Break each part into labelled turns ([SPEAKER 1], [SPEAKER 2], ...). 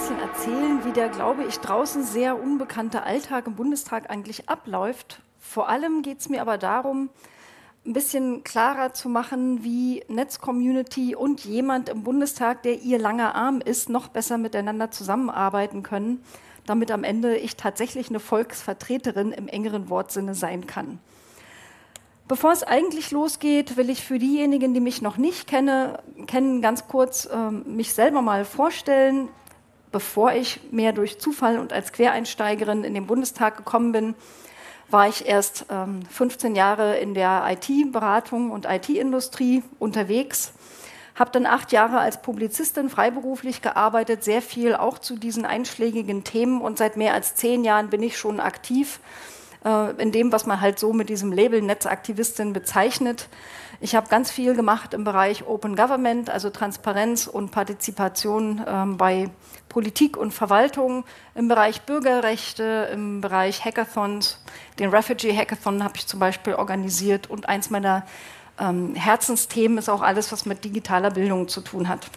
[SPEAKER 1] bisschen erzählen, wie der, glaube ich, draußen sehr unbekannte Alltag im Bundestag eigentlich abläuft. Vor allem geht es mir aber darum, ein bisschen klarer zu machen, wie Netzcommunity und jemand im Bundestag, der ihr langer Arm ist, noch besser miteinander zusammenarbeiten können, damit am Ende ich tatsächlich eine Volksvertreterin im engeren Wortsinne sein kann. Bevor es eigentlich losgeht, will ich für diejenigen, die mich noch nicht kennen, ganz kurz mich selber mal vorstellen. Bevor ich mehr durch Zufall und als Quereinsteigerin in den Bundestag gekommen bin, war ich erst 15 Jahre in der IT-Beratung und IT-Industrie unterwegs, habe dann 8 Jahre als Publizistin freiberuflich gearbeitet, sehr viel auch zu diesen einschlägigen Themen, und seit mehr als 10 Jahren bin ich schon aktiv in dem, was man halt so mit diesem Label Netzaktivistin bezeichnet. Ich habe ganz viel gemacht im Bereich Open Government, also Transparenz und Partizipation bei Politik und Verwaltung, im Bereich Bürgerrechte, im Bereich Hackathons. Den Refugee Hackathon habe ich zum Beispiel organisiert, und eins meiner Herzensthemen ist auch alles, was mit digitaler Bildung zu tun hat.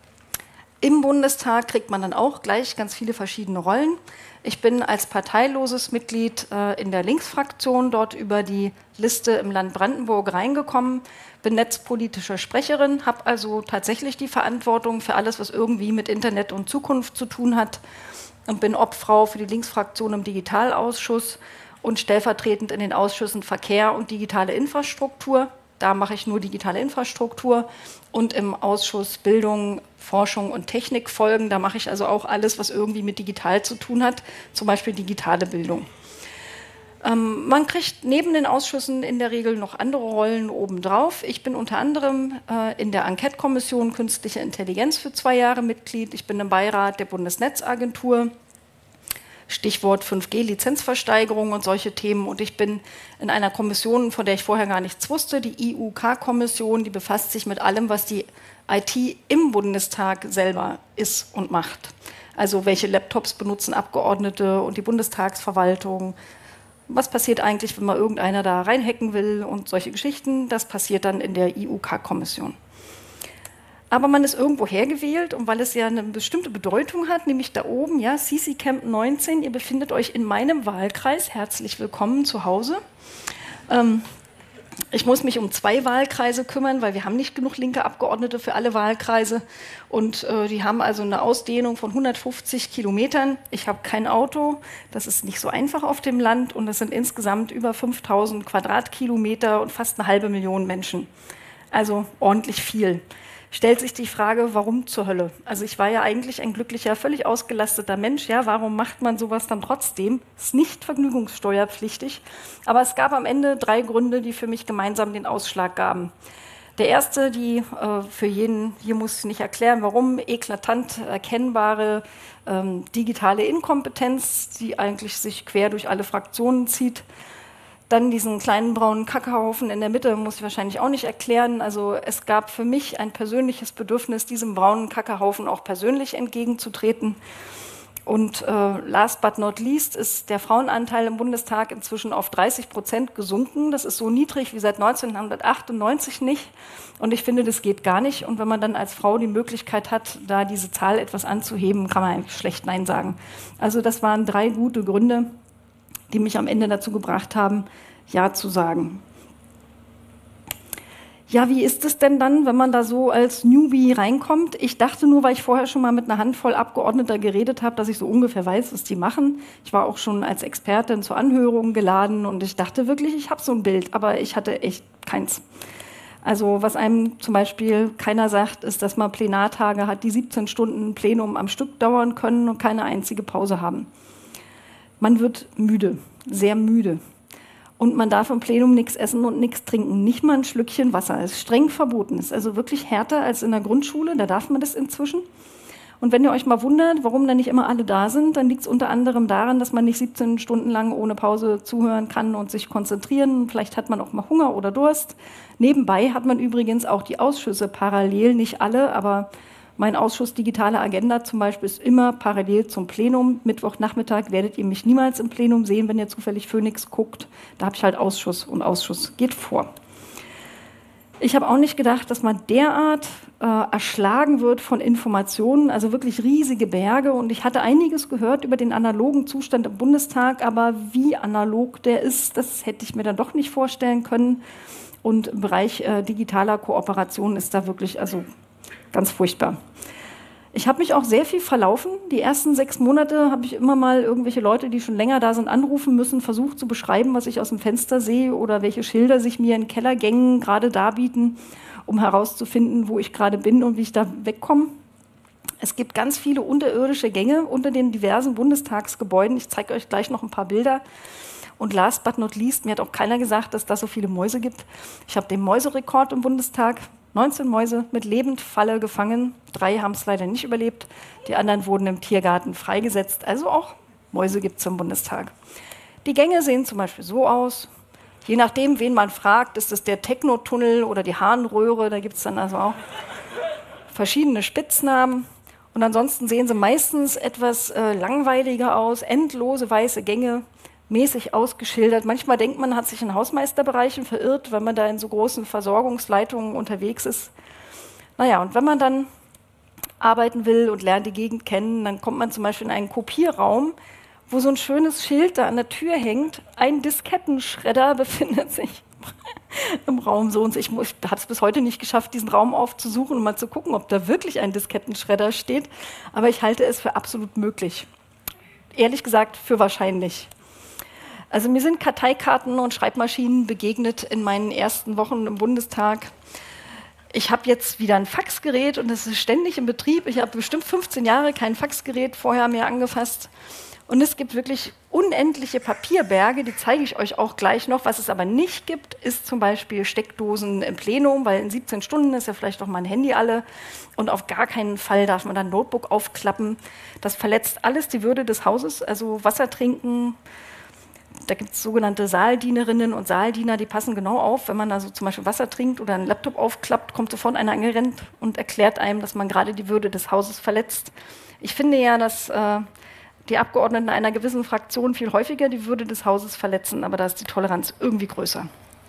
[SPEAKER 1] Im Bundestag kriegt man dann auch gleich ganz viele verschiedene Rollen. Ich bin als parteiloses Mitglied in der Linksfraktion dort über die Liste im Land Brandenburg reingekommen, bin netzpolitische Sprecherin, habe also tatsächlich die Verantwortung für alles, was irgendwie mit Internet und Zukunft zu tun hat, und bin Obfrau für die Linksfraktion im Digitalausschuss und stellvertretend in den Ausschüssen Verkehr und digitale Infrastruktur. Da mache ich nur digitale Infrastruktur, und im Ausschuss Bildung, Forschung und Technikfolgen, da mache ich also auch alles, was irgendwie mit digital zu tun hat, zum Beispiel digitale Bildung. Man kriegt neben den Ausschüssen in der Regel noch andere Rollen obendrauf. Ich bin unter anderem in der Enquete-Kommission Künstliche Intelligenz für 2 Jahre Mitglied. Ich bin im Beirat der Bundesnetzagentur. Stichwort 5G-Lizenzversteigerung und solche Themen. Und ich bin in einer Kommission, von der ich vorher gar nichts wusste, die IUK-Kommission, die befasst sich mit allem, was die IT im Bundestag selber ist und macht. Also welche Laptops benutzen Abgeordnete und die Bundestagsverwaltung? Was passiert eigentlich, wenn mal irgendeiner da reinhacken will und solche Geschichten? Das passiert dann in der IUK-Kommission. Aber man ist irgendwo hergewählt, und weil es ja eine bestimmte Bedeutung hat, nämlich da oben, ja, CC Camp 19, ihr befindet euch in meinem Wahlkreis, herzlich willkommen zu Hause. Ich muss mich um 2 Wahlkreise kümmern, weil wir haben nicht genug linke Abgeordnete für alle Wahlkreise, und die haben also eine Ausdehnung von 150 Kilometern. Ich habe kein Auto, das ist nicht so einfach auf dem Land, und es sind insgesamt über 5000 Quadratkilometer und fast 500.000 Menschen. Also ordentlich viel. Stellt sich die Frage, warum zur Hölle? Also ich war ja eigentlich ein glücklicher, völlig ausgelasteter Mensch. Ja, warum macht man sowas dann trotzdem? Ist nicht vergnügungssteuerpflichtig. Aber es gab am Ende 3 Gründe, die für mich gemeinsam den Ausschlag gaben. Der erste, die für jeden, hier muss ich nicht erklären, warum, eklatant erkennbare digitale Inkompetenz, die eigentlich sich quer durch alle Fraktionen zieht. Dann diesen kleinen braunen Kackehaufen in der Mitte, muss ich wahrscheinlich auch nicht erklären. Also es gab für mich ein persönliches Bedürfnis, diesem braunen Kackehaufen auch persönlich entgegenzutreten. Und last but not least ist der Frauenanteil im Bundestag inzwischen auf 30% gesunken. Das ist so niedrig wie seit 1998 nicht. Und ich finde, das geht gar nicht. Und wenn man dann als Frau die Möglichkeit hat, da diese Zahl etwas anzuheben, kann man eigentlich schlecht Nein sagen. Also das waren 3 gute Gründe, die mich am Ende dazu gebracht haben, Ja zu sagen. Ja, wie ist es denn dann, wenn man da so als Newbie reinkommt? Ich dachte nur, weil ich vorher schon mal mit einer Handvoll Abgeordneter geredet habe, dass ich so ungefähr weiß, was die machen. Ich war auch schon als Expertin zu Anhörungen geladen, und ich dachte wirklich, ich habe so ein Bild, aber ich hatte echt keins. Also was einem zum Beispiel keiner sagt, ist, dass man Plenartage hat, die 17 Stunden Plenum am Stück dauern können und keine einzige Pause haben. Man wird müde, sehr müde. Und man darf im Plenum nichts essen und nichts trinken, nicht mal ein Schlückchen Wasser. Es ist streng verboten. Es ist also wirklich härter als in der Grundschule, da darf man das inzwischen. Und wenn ihr euch mal wundert, warum dann nicht immer alle da sind, dann liegt es unter anderem daran, dass man nicht 17 Stunden lang ohne Pause zuhören kann und sich konzentrieren. Vielleicht hat man auch mal Hunger oder Durst. Nebenbei hat man übrigens auch die Ausschüsse parallel, nicht alle, aber mein Ausschuss Digitale Agenda zum Beispiel ist immer parallel zum Plenum. Mittwochnachmittag werdet ihr mich niemals im Plenum sehen, wenn ihr zufällig Phoenix guckt. Da habe ich halt Ausschuss, und Ausschuss geht vor. Ich habe auch nicht gedacht, dass man derart erschlagen wird von Informationen, also wirklich riesige Berge. Und ich hatte einiges gehört über den analogen Zustand im Bundestag, aber wie analog der ist, das hätte ich mir dann doch nicht vorstellen können. Und im Bereich digitaler Kooperation ist da wirklich also ganz furchtbar. Ich habe mich auch sehr viel verlaufen. Die ersten 6 Monate habe ich immer mal irgendwelche Leute, die schon länger da sind, anrufen müssen, versucht zu beschreiben, was ich aus dem Fenster sehe oder welche Schilder sich mir in Kellergängen gerade darbieten, um herauszufinden, wo ich gerade bin und wie ich da wegkomme. Es gibt ganz viele unterirdische Gänge unter den diversen Bundestagsgebäuden. Ich zeige euch gleich noch ein paar Bilder. Und last but not least, mir hat auch keiner gesagt, dass da so viele Mäuse gibt. Ich habe den Mäuserekord im Bundestag. 19 Mäuse mit Lebendfalle gefangen. 3 haben es leider nicht überlebt. Die anderen wurden im Tiergarten freigesetzt. Also auch Mäuse gibt es im Bundestag. Die Gänge sehen zum Beispiel so aus. Je nachdem, wen man fragt, ist es der Technotunnel oder die Harnröhre. Da gibt es dann also auch verschiedene Spitznamen. Und ansonsten sehen sie meistens etwas langweiliger aus. Endlose weiße Gänge, mäßig ausgeschildert. Manchmal denkt man, hat sich in Hausmeisterbereichen verirrt, wenn man da in so großen Versorgungsleitungen unterwegs ist. Naja, und wenn man dann arbeiten will und lernt die Gegend kennen, dann kommt man zum Beispiel in einen Kopierraum, wo so ein schönes Schild da an der Tür hängt. Ein Diskettenschredder befindet sich im Raum so und so. Ich habe es bis heute nicht geschafft, diesen Raum aufzusuchen und mal zu gucken, ob da wirklich ein Diskettenschredder steht. Aber ich halte es für absolut möglich. Ehrlich gesagt, für wahrscheinlich. Also mir sind Karteikarten und Schreibmaschinen begegnet in meinen ersten Wochen im Bundestag. Ich habe jetzt wieder ein Faxgerät und es ist ständig in Betrieb. Ich habe bestimmt 15 Jahre kein Faxgerät vorher mehr angefasst. Und es gibt wirklich unendliche Papierberge, die zeige ich euch auch gleich noch. Was es aber nicht gibt, ist zum Beispiel Steckdosen im Plenum, weil in 17 Stunden ist ja vielleicht doch mal ein Handy alle. Und auf gar keinen Fall darf man dann ein Notebook aufklappen. Das verletzt alles die Würde des Hauses, also Wasser trinken. Da gibt es sogenannte Saaldienerinnen und Saaldiener, die passen genau auf. Wenn man also zum Beispiel Wasser trinkt oder einen Laptop aufklappt, kommt sofort einer angerannt und erklärt einem, dass man gerade die Würde des Hauses verletzt. Ich finde ja, dass die Abgeordneten einer gewissen Fraktion viel häufiger die Würde des Hauses verletzen, aber da ist die Toleranz irgendwie größer.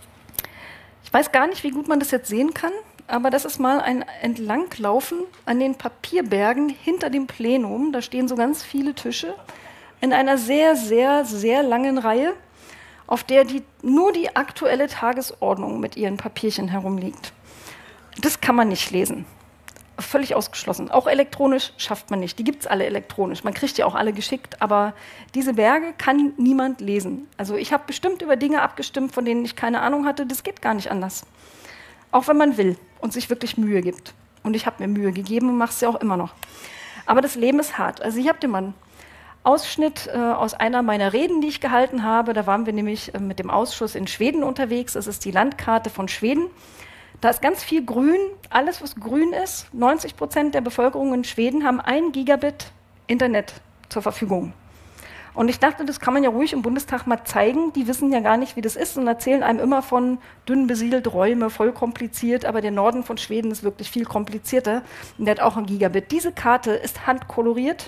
[SPEAKER 1] Ich weiß gar nicht, wie gut man das jetzt sehen kann, aber das ist mal ein Entlanglaufen an den Papierbergen hinter dem Plenum. Da stehen so ganz viele Tische in einer sehr, sehr, sehr langen Reihe, auf der nur die aktuelle Tagesordnung mit ihren Papierchen herumliegt. Das kann man nicht lesen. Völlig ausgeschlossen. Auch elektronisch schafft man nicht. Die gibt es alle elektronisch. Man kriegt die auch alle geschickt, aber diese Berge kann niemand lesen. Also ich habe bestimmt über Dinge abgestimmt, von denen ich keine Ahnung hatte. Das geht gar nicht anders. Auch wenn man will und sich wirklich Mühe gibt. Und ich habe mir Mühe gegeben und mache es ja auch immer noch. Aber das Leben ist hart. Also ich habe dir mal einen Ausschnitt aus einer meiner Reden, die ich gehalten habe. Da waren wir nämlich mit dem Ausschuss in Schweden unterwegs. Das ist die Landkarte von Schweden. Da ist ganz viel Grün. Alles, was grün ist, 90% der Bevölkerung in Schweden haben 1 Gigabit Internet zur Verfügung. Und ich dachte, das kann man ja ruhig im Bundestag mal zeigen. Die wissen ja gar nicht, wie das ist und erzählen einem immer von dünn besiedelte Räume, voll kompliziert. Aber der Norden von Schweden ist wirklich viel komplizierter. Und der hat auch 1 Gigabit. Diese Karte ist handkoloriert.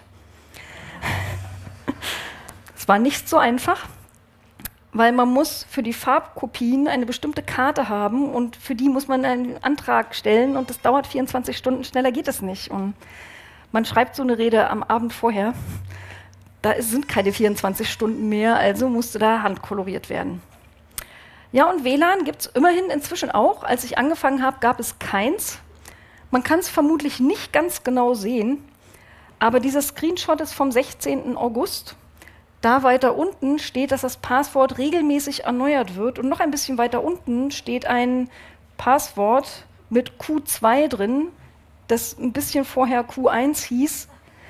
[SPEAKER 1] Es war nicht so einfach, weil man muss für die Farbkopien eine bestimmte Karte haben und für die muss man einen Antrag stellen und das dauert 24 Stunden, schneller geht es nicht. Und man schreibt so eine Rede am Abend vorher, da sind keine 24 Stunden mehr, also musste da handkoloriert werden. Ja, und WLAN gibt es immerhin inzwischen auch. Als ich angefangen habe, gab es keins. Man kann es vermutlich nicht ganz genau sehen, aber dieser Screenshot ist vom 16. August. Da weiter unten steht, dass das Passwort regelmäßig erneuert wird. Und noch ein bisschen weiter unten steht ein Passwort mit Q2 drin, das ein bisschen vorher Q1 hieß.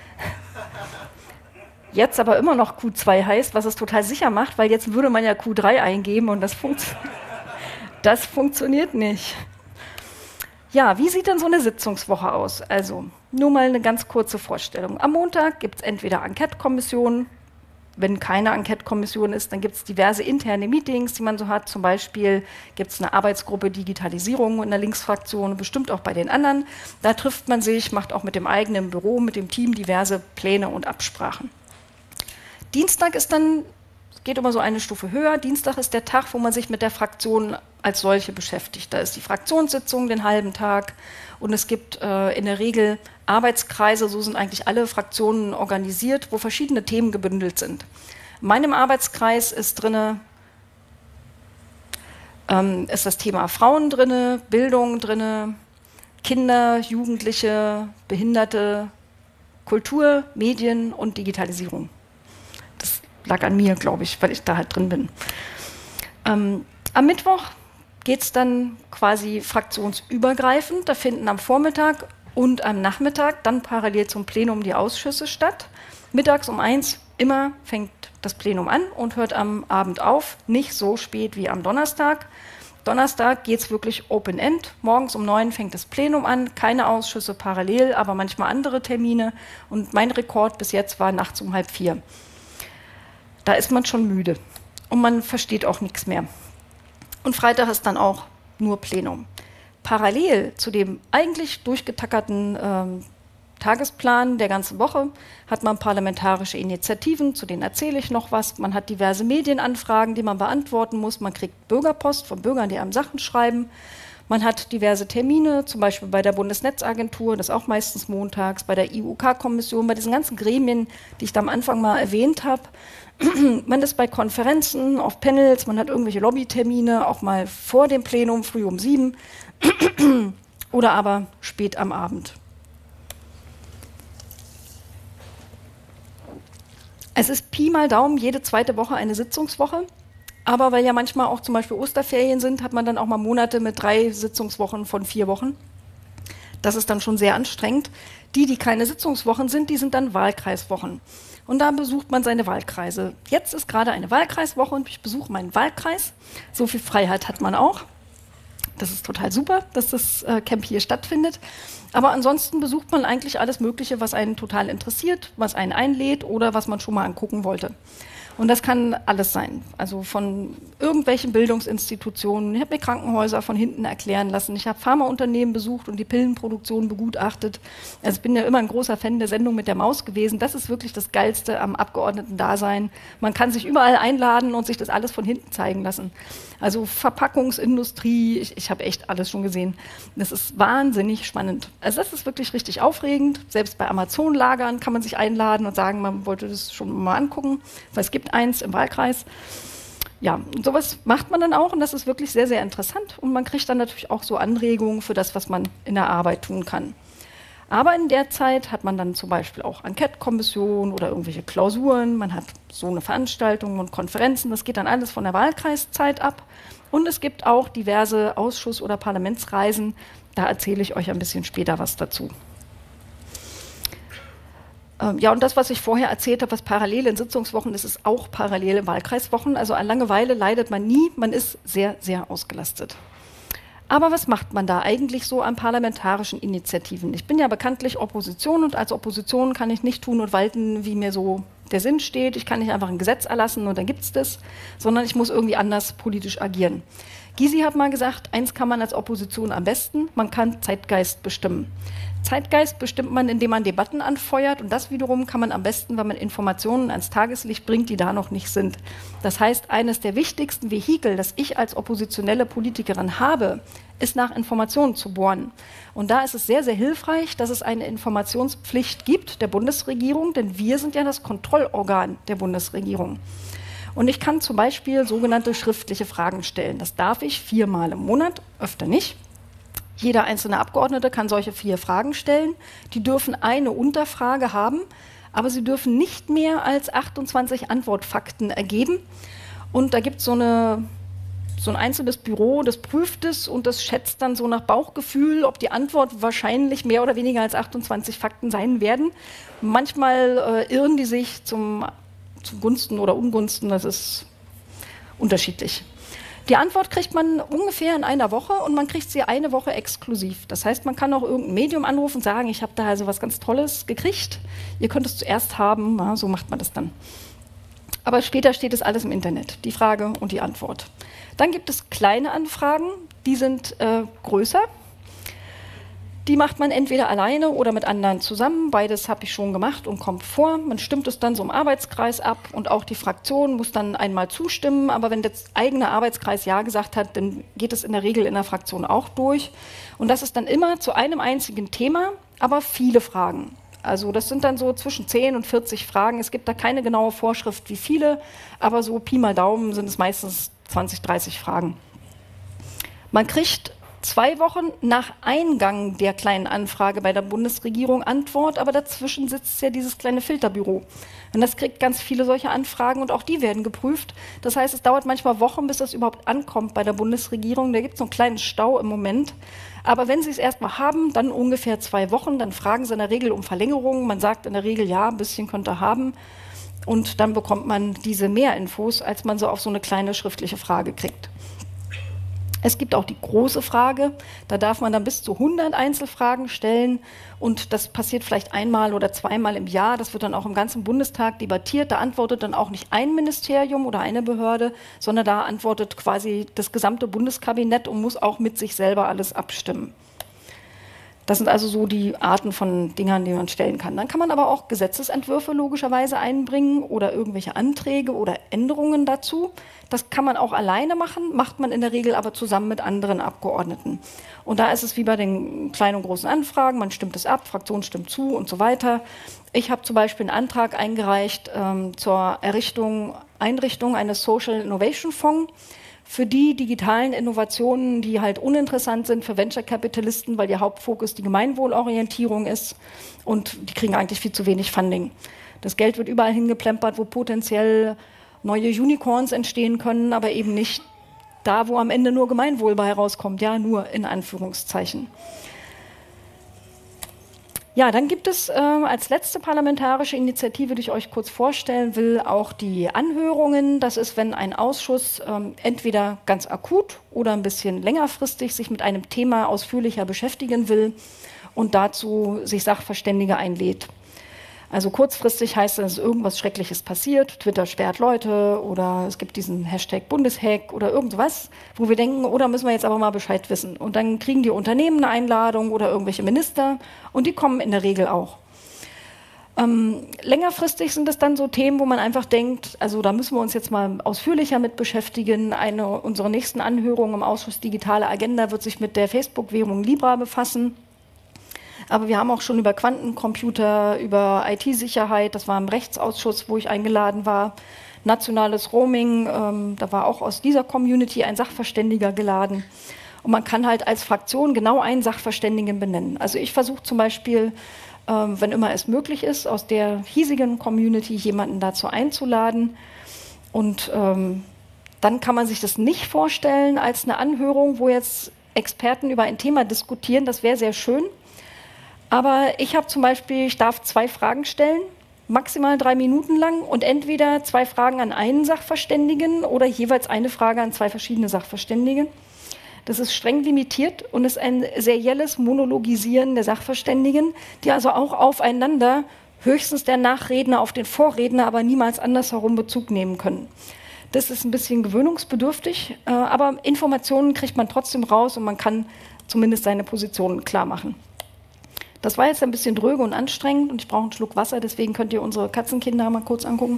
[SPEAKER 1] Jetzt aber immer noch Q2 heißt, was es total sicher macht, weil jetzt würde man ja Q3 eingeben und das funktioniert nicht. Ja, wie sieht denn so eine Sitzungswoche aus? Also, nur mal eine ganz kurze Vorstellung. Am Montag gibt es entweder Enquete-Kommissionen. Wenn keine Enquete-Kommission ist, dann gibt es diverse interne Meetings, die man so hat. Zum Beispiel gibt es eine Arbeitsgruppe Digitalisierung in der Linksfraktion, bestimmt auch bei den anderen. Da trifft man sich, macht auch mit dem eigenen Büro, mit dem Team diverse Pläne und Absprachen. Dienstag ist dann, geht immer so eine Stufe höher. Dienstag ist der Tag, wo man sich mit der Fraktion als solche beschäftigt. Da ist die Fraktionssitzung den halben Tag und es gibt in der Regel Arbeitskreise, so sind eigentlich alle Fraktionen organisiert, wo verschiedene Themen gebündelt sind. In meinem Arbeitskreis ist ist das Thema Frauen drin, Bildung drin, Kinder, Jugendliche, Behinderte, Kultur, Medien und Digitalisierung. Das lag an mir, glaube ich, weil ich da halt drin bin. Am Mittwoch geht es dann quasi fraktionsübergreifend. Da finden am Vormittag und am Nachmittag dann parallel zum Plenum die Ausschüsse statt. Mittags um 1 immer fängt das Plenum an und hört am Abend auf, nicht so spät wie am Donnerstag. Donnerstag geht es wirklich Open-End. Morgens um 9 fängt das Plenum an, keine Ausschüsse parallel, aber manchmal andere Termine. Und mein Rekord bis jetzt war nachts um 3:30. Da ist man schon müde und man versteht auch nichts mehr. Und Freitag ist dann auch nur Plenum. Parallel zu dem eigentlich durchgetackerten Tagesplan der ganzen Woche hat man parlamentarische Initiativen, zu denen erzähle ich noch was. Man hat diverse Medienanfragen, die man beantworten muss. Man kriegt Bürgerpost von Bürgern, die einem Sachen schreiben. Man hat diverse Termine, zum Beispiel bei der Bundesnetzagentur, das ist auch meistens montags, bei der IUK-Kommission, bei diesen ganzen Gremien, die ich da am Anfang mal erwähnt habe. Man ist bei Konferenzen, auf Panels, man hat irgendwelche Lobbytermine, auch mal vor dem Plenum, früh um 7 oder aber spät am Abend. Es ist Pi mal Daumen jede zweite Woche eine Sitzungswoche, aber weil ja manchmal auch zum Beispiel Osterferien sind, hat man dann auch mal Monate mit 3 Sitzungswochen von 4 Wochen. Das ist dann schon sehr anstrengend. Die keine Sitzungswochen sind, die sind dann Wahlkreiswochen. Und da besucht man seine Wahlkreise. Jetzt ist gerade eine Wahlkreiswoche und ich besuche meinen Wahlkreis. So viel Freiheit hat man auch. Das ist total super, dass das Camp hier stattfindet. Aber ansonsten besucht man eigentlich alles Mögliche, was einen total interessiert, was einen einlädt oder was man schon mal angucken wollte. Und das kann alles sein, also von irgendwelchen Bildungsinstitutionen. Ich habe mir Krankenhäuser von hinten erklären lassen. Ich habe Pharmaunternehmen besucht und die Pillenproduktion begutachtet. Also ich bin ja immer ein großer Fan der Sendung mit der Maus gewesen. Das ist wirklich das Geilste am Abgeordneten-Dasein. Man kann sich überall einladen und sich das alles von hinten zeigen lassen. Also Verpackungsindustrie, ich habe echt alles schon gesehen. Das ist wahnsinnig spannend. Also das ist wirklich richtig aufregend. Selbst bei Amazon-Lagern kann man sich einladen und sagen, man wollte das schon mal angucken, weil es gibt eins im Wahlkreis. Ja, und sowas macht man dann auch und das ist wirklich sehr, sehr interessant. Und man kriegt dann natürlich auch so Anregungen für das, was man in der Arbeit tun kann. Aber in der Zeit hat man dann zum Beispiel auch Enquete-Kommissionen oder irgendwelche Klausuren. Man hat so eine Veranstaltung und Konferenzen. Das geht dann alles von der Wahlkreiszeit ab. Und es gibt auch diverse Ausschuss- oder Parlamentsreisen. Da erzähle ich euch ein bisschen später was dazu. Ja, und das, was ich vorher erzählt habe, was parallel in Sitzungswochen ist, ist auch parallel in Wahlkreiswochen. Also an Langeweile leidet man nie, man ist sehr, sehr ausgelastet. Aber was macht man da eigentlich so an parlamentarischen Initiativen? Ich bin ja bekanntlich Opposition und als Opposition kann ich nicht tun und walten, wie mir so der Sinn steht. Ich kann nicht einfach ein Gesetz erlassen und dann gibt es das, sondern ich muss irgendwie anders politisch agieren. Gysi hat mal gesagt, eins kann man als Opposition am besten, man kann Zeitgeist bestimmen. Zeitgeist bestimmt man, indem man Debatten anfeuert und das wiederum kann man am besten, wenn man Informationen ans Tageslicht bringt, die da noch nicht sind. Das heißt, eines der wichtigsten Vehikel, das ich als oppositionelle Politikerin habe, ist nach Informationen zu bohren. Und da ist es sehr, sehr hilfreich, dass es eine Informationspflicht gibt der Bundesregierung, denn wir sind ja das Kontrollorgan der Bundesregierung. Und ich kann zum Beispiel sogenannte schriftliche Fragen stellen. Das darf ich 4-mal im Monat, öfter nicht. Jeder einzelne Abgeordnete kann solche 4 Fragen stellen. Die dürfen eine Unterfrage haben, aber sie dürfen nicht mehr als 28 Antwortfakten ergeben. Und da gibt es so ein einzelnes Büro, das prüft es und das schätzt dann so nach Bauchgefühl, ob die Antwort wahrscheinlich mehr oder weniger als 28 Fakten sein werden. Manchmal irren die sich zum Gunsten oder Ungunsten, das ist unterschiedlich. Die Antwort kriegt man ungefähr in einer Woche und man kriegt sie eine Woche exklusiv. Das heißt, man kann auch irgendein Medium anrufen und sagen, ich habe da also was ganz Tolles gekriegt, ihr könnt es zuerst haben, ja, so macht man das dann. Aber später steht es alles im Internet, die Frage und die Antwort. Dann gibt es kleine Anfragen, die sind größer. Die macht man entweder alleine oder mit anderen zusammen. Beides habe ich schon gemacht und kommt vor. Man stimmt es dann so im Arbeitskreis ab und auch die Fraktion muss dann einmal zustimmen. Aber wenn der eigene Arbeitskreis Ja gesagt hat, dann geht es in der Regel in der Fraktion auch durch. Und das ist dann immer zu einem einzigen Thema, aber viele Fragen. Also das sind dann so zwischen 10 und 40 Fragen. Es gibt da keine genaue Vorschrift, wie viele, aber so Pi mal Daumen sind es meistens 20, 30 Fragen. Man kriegt 2 Wochen nach Eingang der kleinen Anfrage bei der Bundesregierung Antwort, aber dazwischen sitzt ja dieses kleine Filterbüro. Und das kriegt ganz viele solche Anfragen und auch die werden geprüft. Das heißt, es dauert manchmal Wochen, bis das überhaupt ankommt bei der Bundesregierung. Da gibt es so einen kleinen Stau im Moment. Aber wenn Sie es erstmal haben, dann ungefähr 2 Wochen, dann fragen Sie in der Regel um Verlängerung. Man sagt in der Regel, ja, ein bisschen könnte er haben. Und dann bekommt man diese Mehrinfos, als man so auf so eine kleine schriftliche Frage kriegt. Es gibt auch die große Frage, da darf man dann bis zu 100 Einzelfragen stellen und das passiert vielleicht einmal oder zweimal im Jahr. Das wird dann auch im ganzen Bundestag debattiert. Da antwortet dann auch nicht ein Ministerium oder eine Behörde, sondern da antwortet quasi das gesamte Bundeskabinett und muss auch mit sich selber alles abstimmen. Das sind also so die Arten von Dingern, die man stellen kann. Dann kann man aber auch Gesetzesentwürfe logischerweise einbringen oder irgendwelche Anträge oder Änderungen dazu. Das kann man auch alleine machen, macht man in der Regel aber zusammen mit anderen Abgeordneten. Und da ist es wie bei den kleinen und großen Anfragen, man stimmt es ab, Fraktion stimmt zu und so weiter. Ich habe zum Beispiel einen Antrag eingereicht zur Einrichtung eines Social Innovation Fonds, für die digitalen Innovationen, die halt uninteressant sind für Venture-Kapitalisten, weil ihr Hauptfokus die Gemeinwohlorientierung ist und die kriegen eigentlich viel zu wenig Funding. Das Geld wird überall hingeplempert, wo potenziell neue Unicorns entstehen können, aber eben nicht da, wo am Ende nur Gemeinwohl bei herauskommt, ja, nur in Anführungszeichen. Ja, dann gibt es als letzte parlamentarische Initiative, die ich euch kurz vorstellen will, auch die Anhörungen. Das ist, wenn ein Ausschuss entweder ganz akut oder ein bisschen längerfristig sich mit einem Thema ausführlicher beschäftigen will und dazu sich Sachverständige einlädt. Also kurzfristig heißt es, irgendwas Schreckliches passiert, Twitter sperrt Leute oder es gibt diesen Hashtag Bundeshack oder irgendwas, wo wir denken, oder müssen wir jetzt aber mal Bescheid wissen. Und dann kriegen die Unternehmen eine Einladung oder irgendwelche Minister und die kommen in der Regel auch. Längerfristig sind es dann so Themen, wo man einfach denkt, also da müssen wir uns jetzt mal ausführlicher mit beschäftigen. Eine unserer nächsten Anhörungen im Ausschuss Digitale Agenda wird sich mit der Facebook-Währung Libra befassen. Aber wir haben auch schon über Quantencomputer, über IT-Sicherheit, das war im Rechtsausschuss, wo ich eingeladen war, nationales Roaming, da war auch aus dieser Community ein Sachverständiger geladen. Und man kann halt als Fraktion genau einen Sachverständigen benennen. Also ich versuche zum Beispiel, wenn immer es möglich ist, aus der hiesigen Community jemanden dazu einzuladen. Und dann kann man sich das nicht vorstellen als eine Anhörung, wo jetzt Experten über ein Thema diskutieren, das wäre sehr schön. Aber ich habe zum Beispiel, ich darf 2 Fragen stellen, maximal 3 Minuten lang und entweder 2 Fragen an einen Sachverständigen oder jeweils eine Frage an 2 verschiedene Sachverständige. Das ist streng limitiert und ist ein serielles Monologisieren der Sachverständigen, die also auch aufeinander, höchstens der Nachredner auf den Vorredner, aber niemals andersherum Bezug nehmen können. Das ist ein bisschen gewöhnungsbedürftig, aber Informationen kriegt man trotzdem raus und man kann zumindest seine Positionen klar machen. Das war jetzt ein bisschen dröge und anstrengend und ich brauche einen Schluck Wasser, deswegen könnt ihr unsere Katzenkinder mal kurz angucken.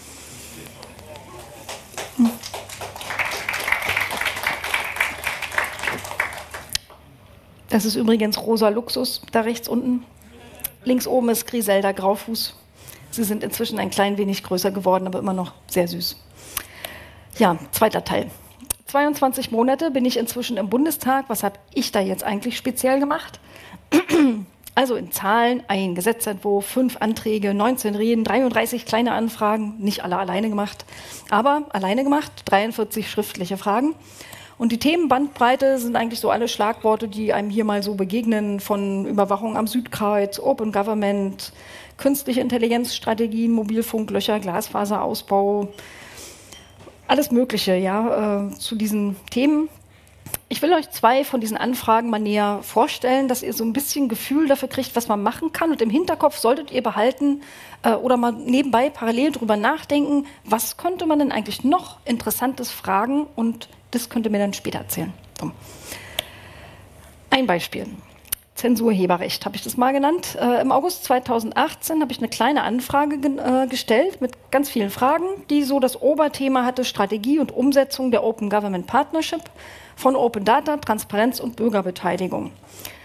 [SPEAKER 1] Das ist übrigens Rosa Luxus, da rechts unten. Links oben ist Griselda Graufuß. Sie sind inzwischen ein klein wenig größer geworden, aber immer noch sehr süß. Ja, zweiter Teil. 22 Monate bin ich inzwischen im Bundestag. Was habe ich da jetzt eigentlich speziell gemacht? Also in Zahlen, ein Gesetzentwurf, 5 Anträge, 19 Reden, 33 kleine Anfragen, nicht alle alleine gemacht, aber alleine gemacht, 43 schriftliche Fragen. Und die Themenbandbreite sind eigentlich so alle Schlagworte, die einem hier mal so begegnen, von Überwachung am Südkreuz, Open Government, künstliche Intelligenzstrategien, Mobilfunklöcher, Glasfaserausbau, alles Mögliche, ja, zu diesen Themen. Ich will euch 2 von diesen Anfragen mal näher vorstellen, dass ihr so ein bisschen Gefühl dafür kriegt, was man machen kann. Und im Hinterkopf solltet ihr behalten oder mal nebenbei parallel drüber nachdenken, was könnte man denn eigentlich noch Interessantes fragen und das könnt ihr mir dann später erzählen. So. Ein Beispiel. Zensurheberrecht, habe ich das mal genannt. Im August 2018 habe ich eine kleine Anfrage gestellt mit ganz vielen Fragen, die so das Oberthema hatte: Strategie und Umsetzung der Open Government Partnership von Open Data, Transparenz und Bürgerbeteiligung.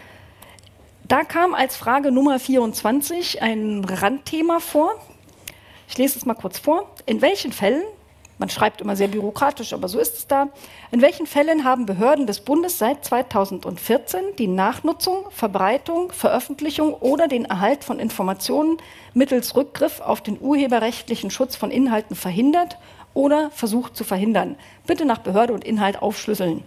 [SPEAKER 1] Da kam als Frage Nummer 24 ein Randthema vor. Ich lese es mal kurz vor. In welchen Fällen, man schreibt immer sehr bürokratisch, aber so ist es da, in welchen Fällen haben Behörden des Bundes seit 2014 die Nachnutzung, Verbreitung, Veröffentlichung oder den Erhalt von Informationen mittels Rückgriff auf den urheberrechtlichen Schutz von Inhalten verhindert oder versucht zu verhindern? Bitte nach Behörde und Inhalt aufschlüsseln.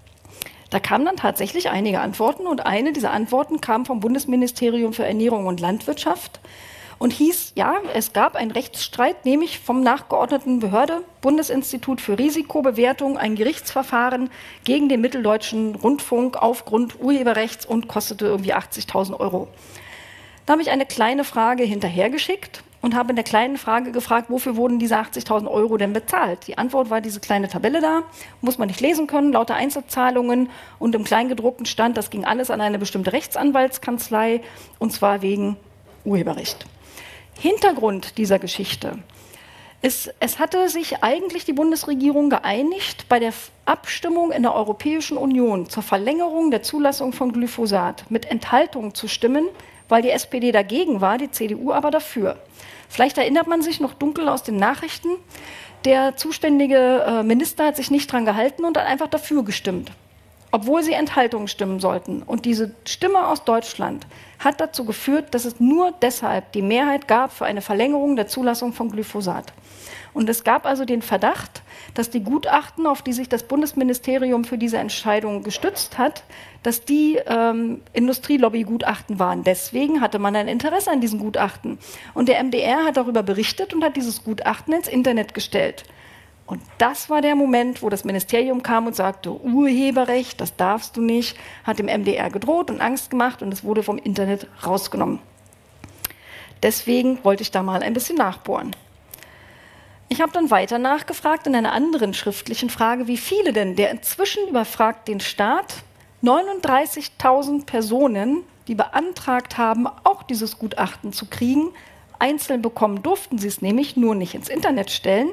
[SPEAKER 1] Da kamen dann tatsächlich einige Antworten und eine dieser Antworten kam vom Bundesministerium für Ernährung und Landwirtschaft und hieß, ja, es gab einen Rechtsstreit, nämlich vom nachgeordneten Behörde, Bundesinstitut für Risikobewertung, ein Gerichtsverfahren gegen den Mitteldeutschen Rundfunk aufgrund Urheberrechts und kostete irgendwie 80.000 €. Da habe ich eine kleine Frage hinterhergeschickt und habe in der kleinen Frage gefragt, wofür wurden diese 80.000 € denn bezahlt? Die Antwort war diese kleine Tabelle da, muss man nicht lesen können, lauter Einzelzahlungen, und im Kleingedruckten stand, das ging alles an eine bestimmte Rechtsanwaltskanzlei, und zwar wegen Urheberrecht. Hintergrund dieser Geschichte ist, es hatte sich eigentlich die Bundesregierung geeinigt, bei der Abstimmung in der Europäischen Union zur Verlängerung der Zulassung von Glyphosat mit Enthaltung zu stimmen, weil die SPD dagegen war, die CDU aber dafür. Vielleicht erinnert man sich noch dunkel aus den Nachrichten, der zuständige Minister hat sich nicht dran gehalten und hat einfach dafür gestimmt, obwohl sie Enthaltungen stimmen sollten. Und diese Stimme aus Deutschland hat dazu geführt, dass es nur deshalb die Mehrheit gab für eine Verlängerung der Zulassung von Glyphosat. Und es gab also den Verdacht, dass die Gutachten, auf die sich das Bundesministerium für diese Entscheidung gestützt hat, dass die Industrielobbygutachten waren. Deswegen hatte man ein Interesse an diesen Gutachten. Und der MDR hat darüber berichtet und hat dieses Gutachten ins Internet gestellt. Und das war der Moment, wo das Ministerium kam und sagte, Urheberrecht, das darfst du nicht, hat dem MDR gedroht und Angst gemacht und es wurde vom Internet rausgenommen. Deswegen wollte ich da mal ein bisschen nachbohren. Ich habe dann weiter nachgefragt in einer anderen schriftlichen Frage, wie viele denn, der inzwischen überfragt den Staat, 39.000 Personen, die beantragt haben, auch dieses Gutachten zu kriegen. Einzeln bekommen durften sie es nämlich, nur nicht ins Internet stellen.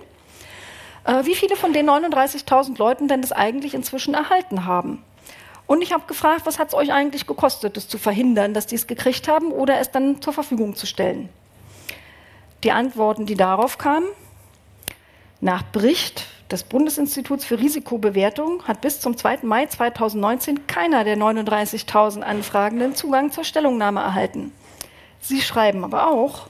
[SPEAKER 1] Wie viele von den 39.000 Leuten denn das eigentlich inzwischen erhalten haben? Und ich habe gefragt, was hat es euch eigentlich gekostet, das zu verhindern, dass die es gekriegt haben oder es dann zur Verfügung zu stellen? Die Antworten, die darauf kamen: Nach Bericht des Bundesinstituts für Risikobewertung hat bis zum 2. Mai 2019 keiner der 39.000 Anfragenden Zugang zur Stellungnahme erhalten. Sie schreiben aber auch,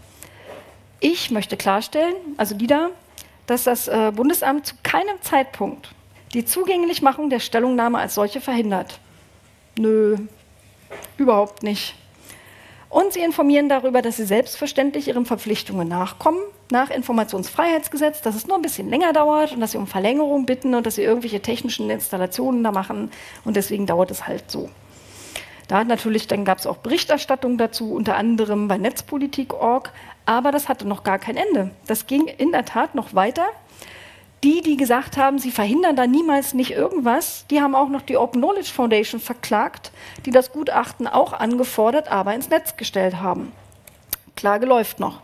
[SPEAKER 1] ich möchte klarstellen, also die da, dass das Bundesamt zu keinem Zeitpunkt die Zugänglichmachung der Stellungnahme als solche verhindert. Nö, überhaupt nicht. Und sie informieren darüber, dass sie selbstverständlich ihren Verpflichtungen nachkommen, nach Informationsfreiheitsgesetz, dass es nur ein bisschen länger dauert und dass sie um Verlängerung bitten und dass sie irgendwelche technischen Installationen da machen und deswegen dauert es halt so. Da natürlich, dann gab es auch Berichterstattung dazu, unter anderem bei Netzpolitik.org, aber das hatte noch gar kein Ende. Das ging in der Tat noch weiter. Die gesagt haben, sie verhindern da niemals nicht irgendwas, die haben auch noch die Open Knowledge Foundation verklagt, die das Gutachten auch angefordert, aber ins Netz gestellt haben. Klage läuft noch.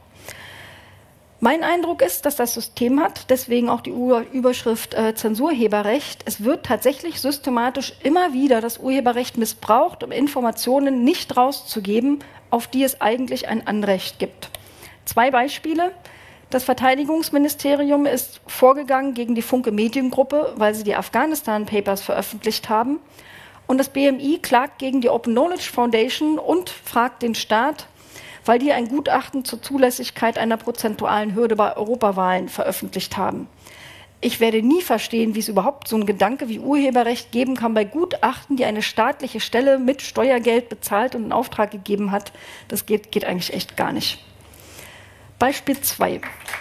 [SPEAKER 1] Mein Eindruck ist, dass das System hat, deswegen auch die Überschrift Zensurheberrecht. Es wird tatsächlich systematisch immer wieder das Urheberrecht missbraucht, um Informationen nicht rauszugeben, auf die es eigentlich ein Anrecht gibt. 2 Beispiele. Das Verteidigungsministerium ist vorgegangen gegen die Funke Mediengruppe, weil sie die Afghanistan Papers veröffentlicht haben. Und das BMI klagt gegen die Open Knowledge Foundation und fragt den Staat, weil die ein Gutachten zur Zulässigkeit einer prozentualen Hürde bei Europawahlen veröffentlicht haben. Ich werde nie verstehen, wie es überhaupt so einen Gedanke wie Urheberrecht geben kann bei Gutachten, die eine staatliche Stelle mit Steuergeld bezahlt und in Auftrag gegeben hat. Das geht eigentlich echt gar nicht. Beispiel 2.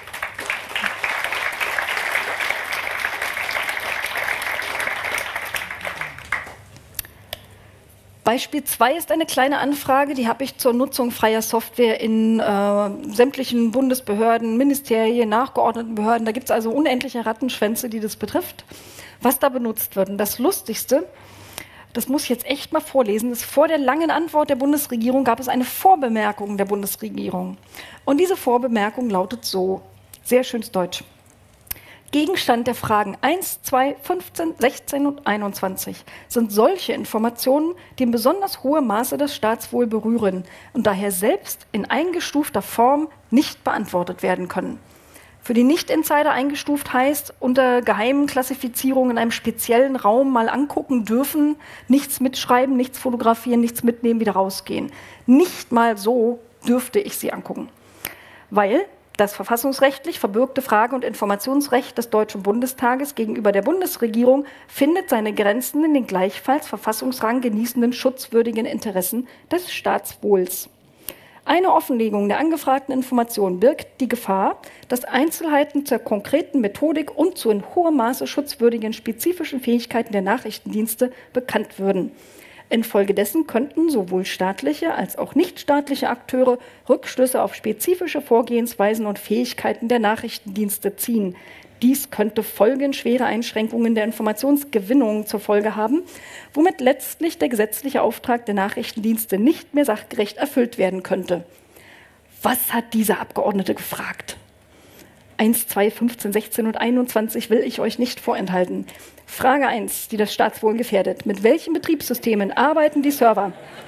[SPEAKER 1] Beispiel 2 ist eine kleine Anfrage, die habe ich zur Nutzung freier Software in sämtlichen Bundesbehörden, Ministerien, nachgeordneten Behörden. Da gibt es also unendliche Rattenschwänze, die das betrifft, was da benutzt wird. Und das Lustigste, das muss ich jetzt echt mal vorlesen, ist vor der langen Antwort der Bundesregierung gab es eine Vorbemerkung der Bundesregierung. Und diese Vorbemerkung lautet so, sehr schönes Deutsch. Gegenstand der Fragen 1, 2, 15, 16 und 21 sind solche Informationen, die in besonders hohem Maße das Staatswohl berühren und daher selbst in eingestufter Form nicht beantwortet werden können. Für die Nicht-Insider eingestuft heißt, unter geheimen Klassifizierungen in einem speziellen Raum mal angucken dürfen, nichts mitschreiben, nichts fotografieren, nichts mitnehmen, wieder rausgehen. Nicht mal so dürfte ich sie angucken, weil das verfassungsrechtlich verbürgte Frage- und Informationsrecht des Deutschen Bundestages gegenüber der Bundesregierung findet seine Grenzen in den gleichfalls Verfassungsrang genießenden schutzwürdigen Interessen des Staatswohls. Eine Offenlegung der angefragten Informationen birgt die Gefahr, dass Einzelheiten zur konkreten Methodik und zu in hohem Maße schutzwürdigen spezifischen Fähigkeiten der Nachrichtendienste bekannt würden. Infolgedessen könnten sowohl staatliche als auch nichtstaatliche Akteure Rückschlüsse auf spezifische Vorgehensweisen und Fähigkeiten der Nachrichtendienste ziehen. Dies könnte folgenschwere Einschränkungen der Informationsgewinnung zur Folge haben, womit letztlich der gesetzliche Auftrag der Nachrichtendienste nicht mehr sachgerecht erfüllt werden könnte. Was hat dieser Abgeordnete gefragt? 1, 2, 15, 16 und 21 will ich euch nicht vorenthalten. Frage 1, die das Staatswohl gefährdet. Mit welchen Betriebssystemen arbeiten die Server,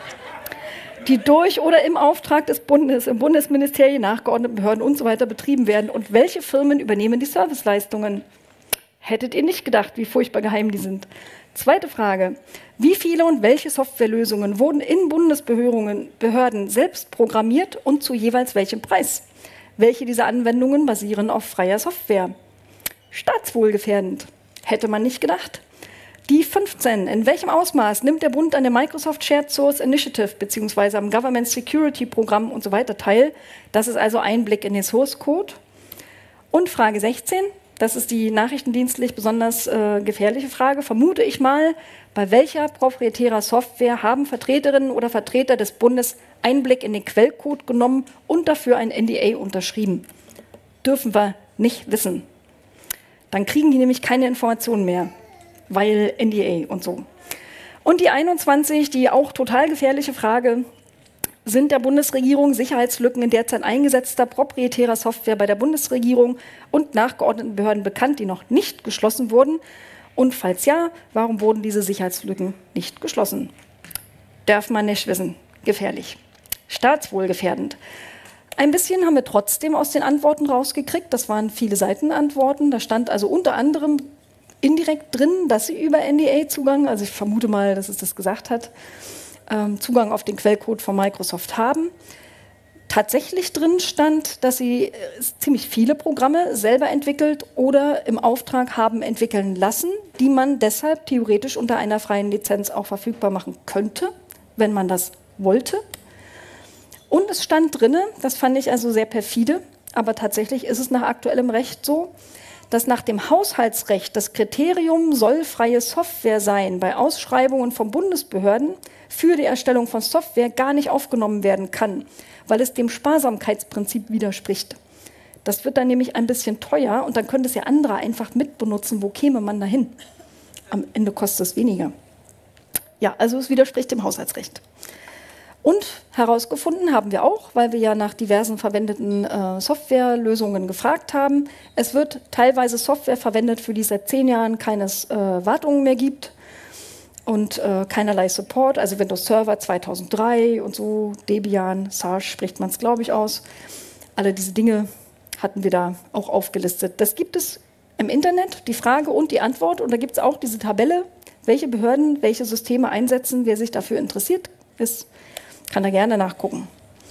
[SPEAKER 1] die durch oder im Auftrag des Bundes, im Bundesministerien, nachgeordneten Behörden und so weiter betrieben werden? Und welche Firmen übernehmen die Serviceleistungen? Hättet ihr nicht gedacht, wie furchtbar geheim die sind? Zweite Frage. Wie viele und welche Softwarelösungen wurden in Bundesbehörden selbst programmiert und zu jeweils welchem Preis? Welche dieser Anwendungen basieren auf freier Software? Staatswohlgefährdend. Hätte man nicht gedacht. Die 15. In welchem Ausmaß nimmt der Bund an der Microsoft Shared Source Initiative bzw. am Government Security Programm und so weiter teil? Das ist also Einblick in den Source Code. Und Frage 16. Das ist die nachrichtendienstlich besonders gefährliche Frage. Vermute ich mal, bei welcher proprietärer Software haben Vertreterinnen oder Vertreter des Bundes Einblick in den Quellcode genommen und dafür ein NDA unterschrieben? Dürfen wir nicht wissen. Dann kriegen die nämlich keine Informationen mehr, weil NDA und so. Und die 21, die auch total gefährliche Frage, sind der Bundesregierung Sicherheitslücken in derzeit eingesetzter proprietärer Software bei der Bundesregierung und nachgeordneten Behörden bekannt, die noch nicht geschlossen wurden? Und falls ja, warum wurden diese Sicherheitslücken nicht geschlossen? Darf man nicht wissen. Gefährlich. Staatswohlgefährdend. Ein bisschen haben wir trotzdem aus den Antworten rausgekriegt. Das waren viele Seitenantworten. Da stand also unter anderem indirekt drin, dass sie über NDA-Zugang, also ich vermute mal, dass es das gesagt hat, Zugang auf den Quellcode von Microsoft haben. Tatsächlich drin stand, dass sie ziemlich viele Programme selber entwickelt oder im Auftrag haben entwickeln lassen, die man deshalb theoretisch unter einer freien Lizenz auch verfügbar machen könnte, wenn man das wollte. Und es stand drin, das fand ich also sehr perfide, aber tatsächlich ist es nach aktuellem Recht so, dass nach dem Haushaltsrecht das Kriterium soll freie Software sein bei Ausschreibungen von Bundesbehörden für die Erstellung von Software gar nicht aufgenommen werden kann, weil es dem Sparsamkeitsprinzip widerspricht. Das wird dann nämlich ein bisschen teuer und dann könnte es ja andere einfach mitbenutzen. Wo käme man dahin? Am Ende kostet es weniger. Ja, also es widerspricht dem Haushaltsrecht. Und herausgefunden haben wir auch, weil wir ja nach diversen verwendeten Softwarelösungen gefragt haben, es wird teilweise Software verwendet, für die es seit 10 Jahren keine Wartungen mehr gibt und keinerlei Support, also Windows Server 2003 und so, Debian, Sarge spricht man es, glaube ich, aus. Alle diese Dinge hatten wir da auch aufgelistet. Das gibt es im Internet, die Frage und die Antwort, und da gibt es auch diese Tabelle, welche Behörden welche Systeme einsetzen, wer sich dafür interessiert ist. Kann da gerne nachgucken.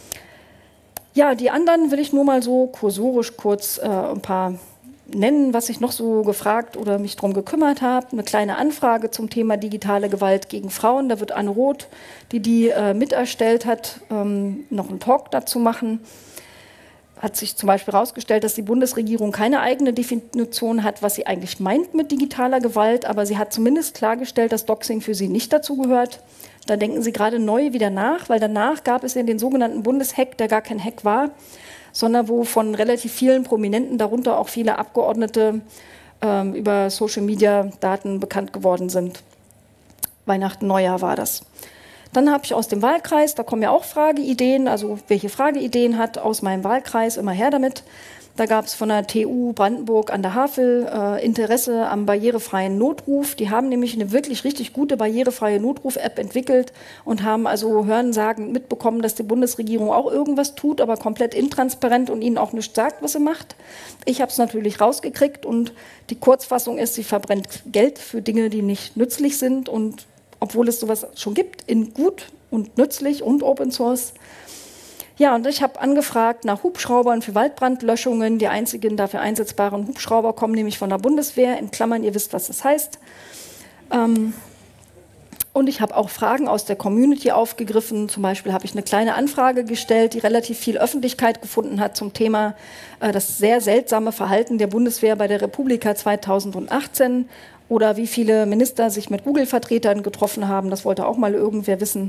[SPEAKER 1] Ja, die anderen will ich nur mal so kursorisch kurz ein paar nennen, was ich noch so gefragt oder mich darum gekümmert habe. Eine kleine Anfrage zum Thema digitale Gewalt gegen Frauen. Da wird Anne Roth, die miterstellt hat, noch einen Talk dazu machen. Hat sich zum Beispiel herausgestellt, dass die Bundesregierung keine eigene Definition hat, was sie eigentlich meint mit digitaler Gewalt, aber sie hat zumindest klargestellt, dass Doxing für sie nicht dazu gehört. Da denken sie gerade neu wieder nach, weil danach gab es ja den sogenannten Bundeshack, der gar kein Hack war, sondern wo von relativ vielen Prominenten, darunter auch viele Abgeordnete, über Social-Media-Daten bekannt geworden sind. Weihnachten, Neujahr war das. Dann habe ich aus dem Wahlkreis, da kommen ja auch Frageideen, also wer hier Frageideen hat aus meinem Wahlkreis, immer her damit. Da gab es von der TU Brandenburg an der Havel Interesse am barrierefreien Notruf. Die haben nämlich eine wirklich richtig gute barrierefreie Notruf-App entwickelt und haben also hörensagen mitbekommen, dass die Bundesregierung auch irgendwas tut, aber komplett intransparent und ihnen auch nicht sagt, was sie macht. Ich habe es natürlich rausgekriegt und die Kurzfassung ist, sie verbrennt Geld für Dinge, die nicht nützlich sind, und obwohl es sowas schon gibt, in gut und nützlich und Open Source. Ja, und ich habe angefragt nach Hubschraubern für Waldbrandlöschungen. Die einzigen dafür einsetzbaren Hubschrauber kommen nämlich von der Bundeswehr. In Klammern, ihr wisst, was das heißt. Und ich habe auch Fragen aus der Community aufgegriffen. Zum Beispiel habe ich eine kleine Anfrage gestellt, die relativ viel Öffentlichkeit gefunden hat zum Thema das sehr seltsame Verhalten der Bundeswehr bei der Republika 2018 oder wie viele Minister sich mit Google-Vertretern getroffen haben. Das wollte auch mal irgendwer wissen.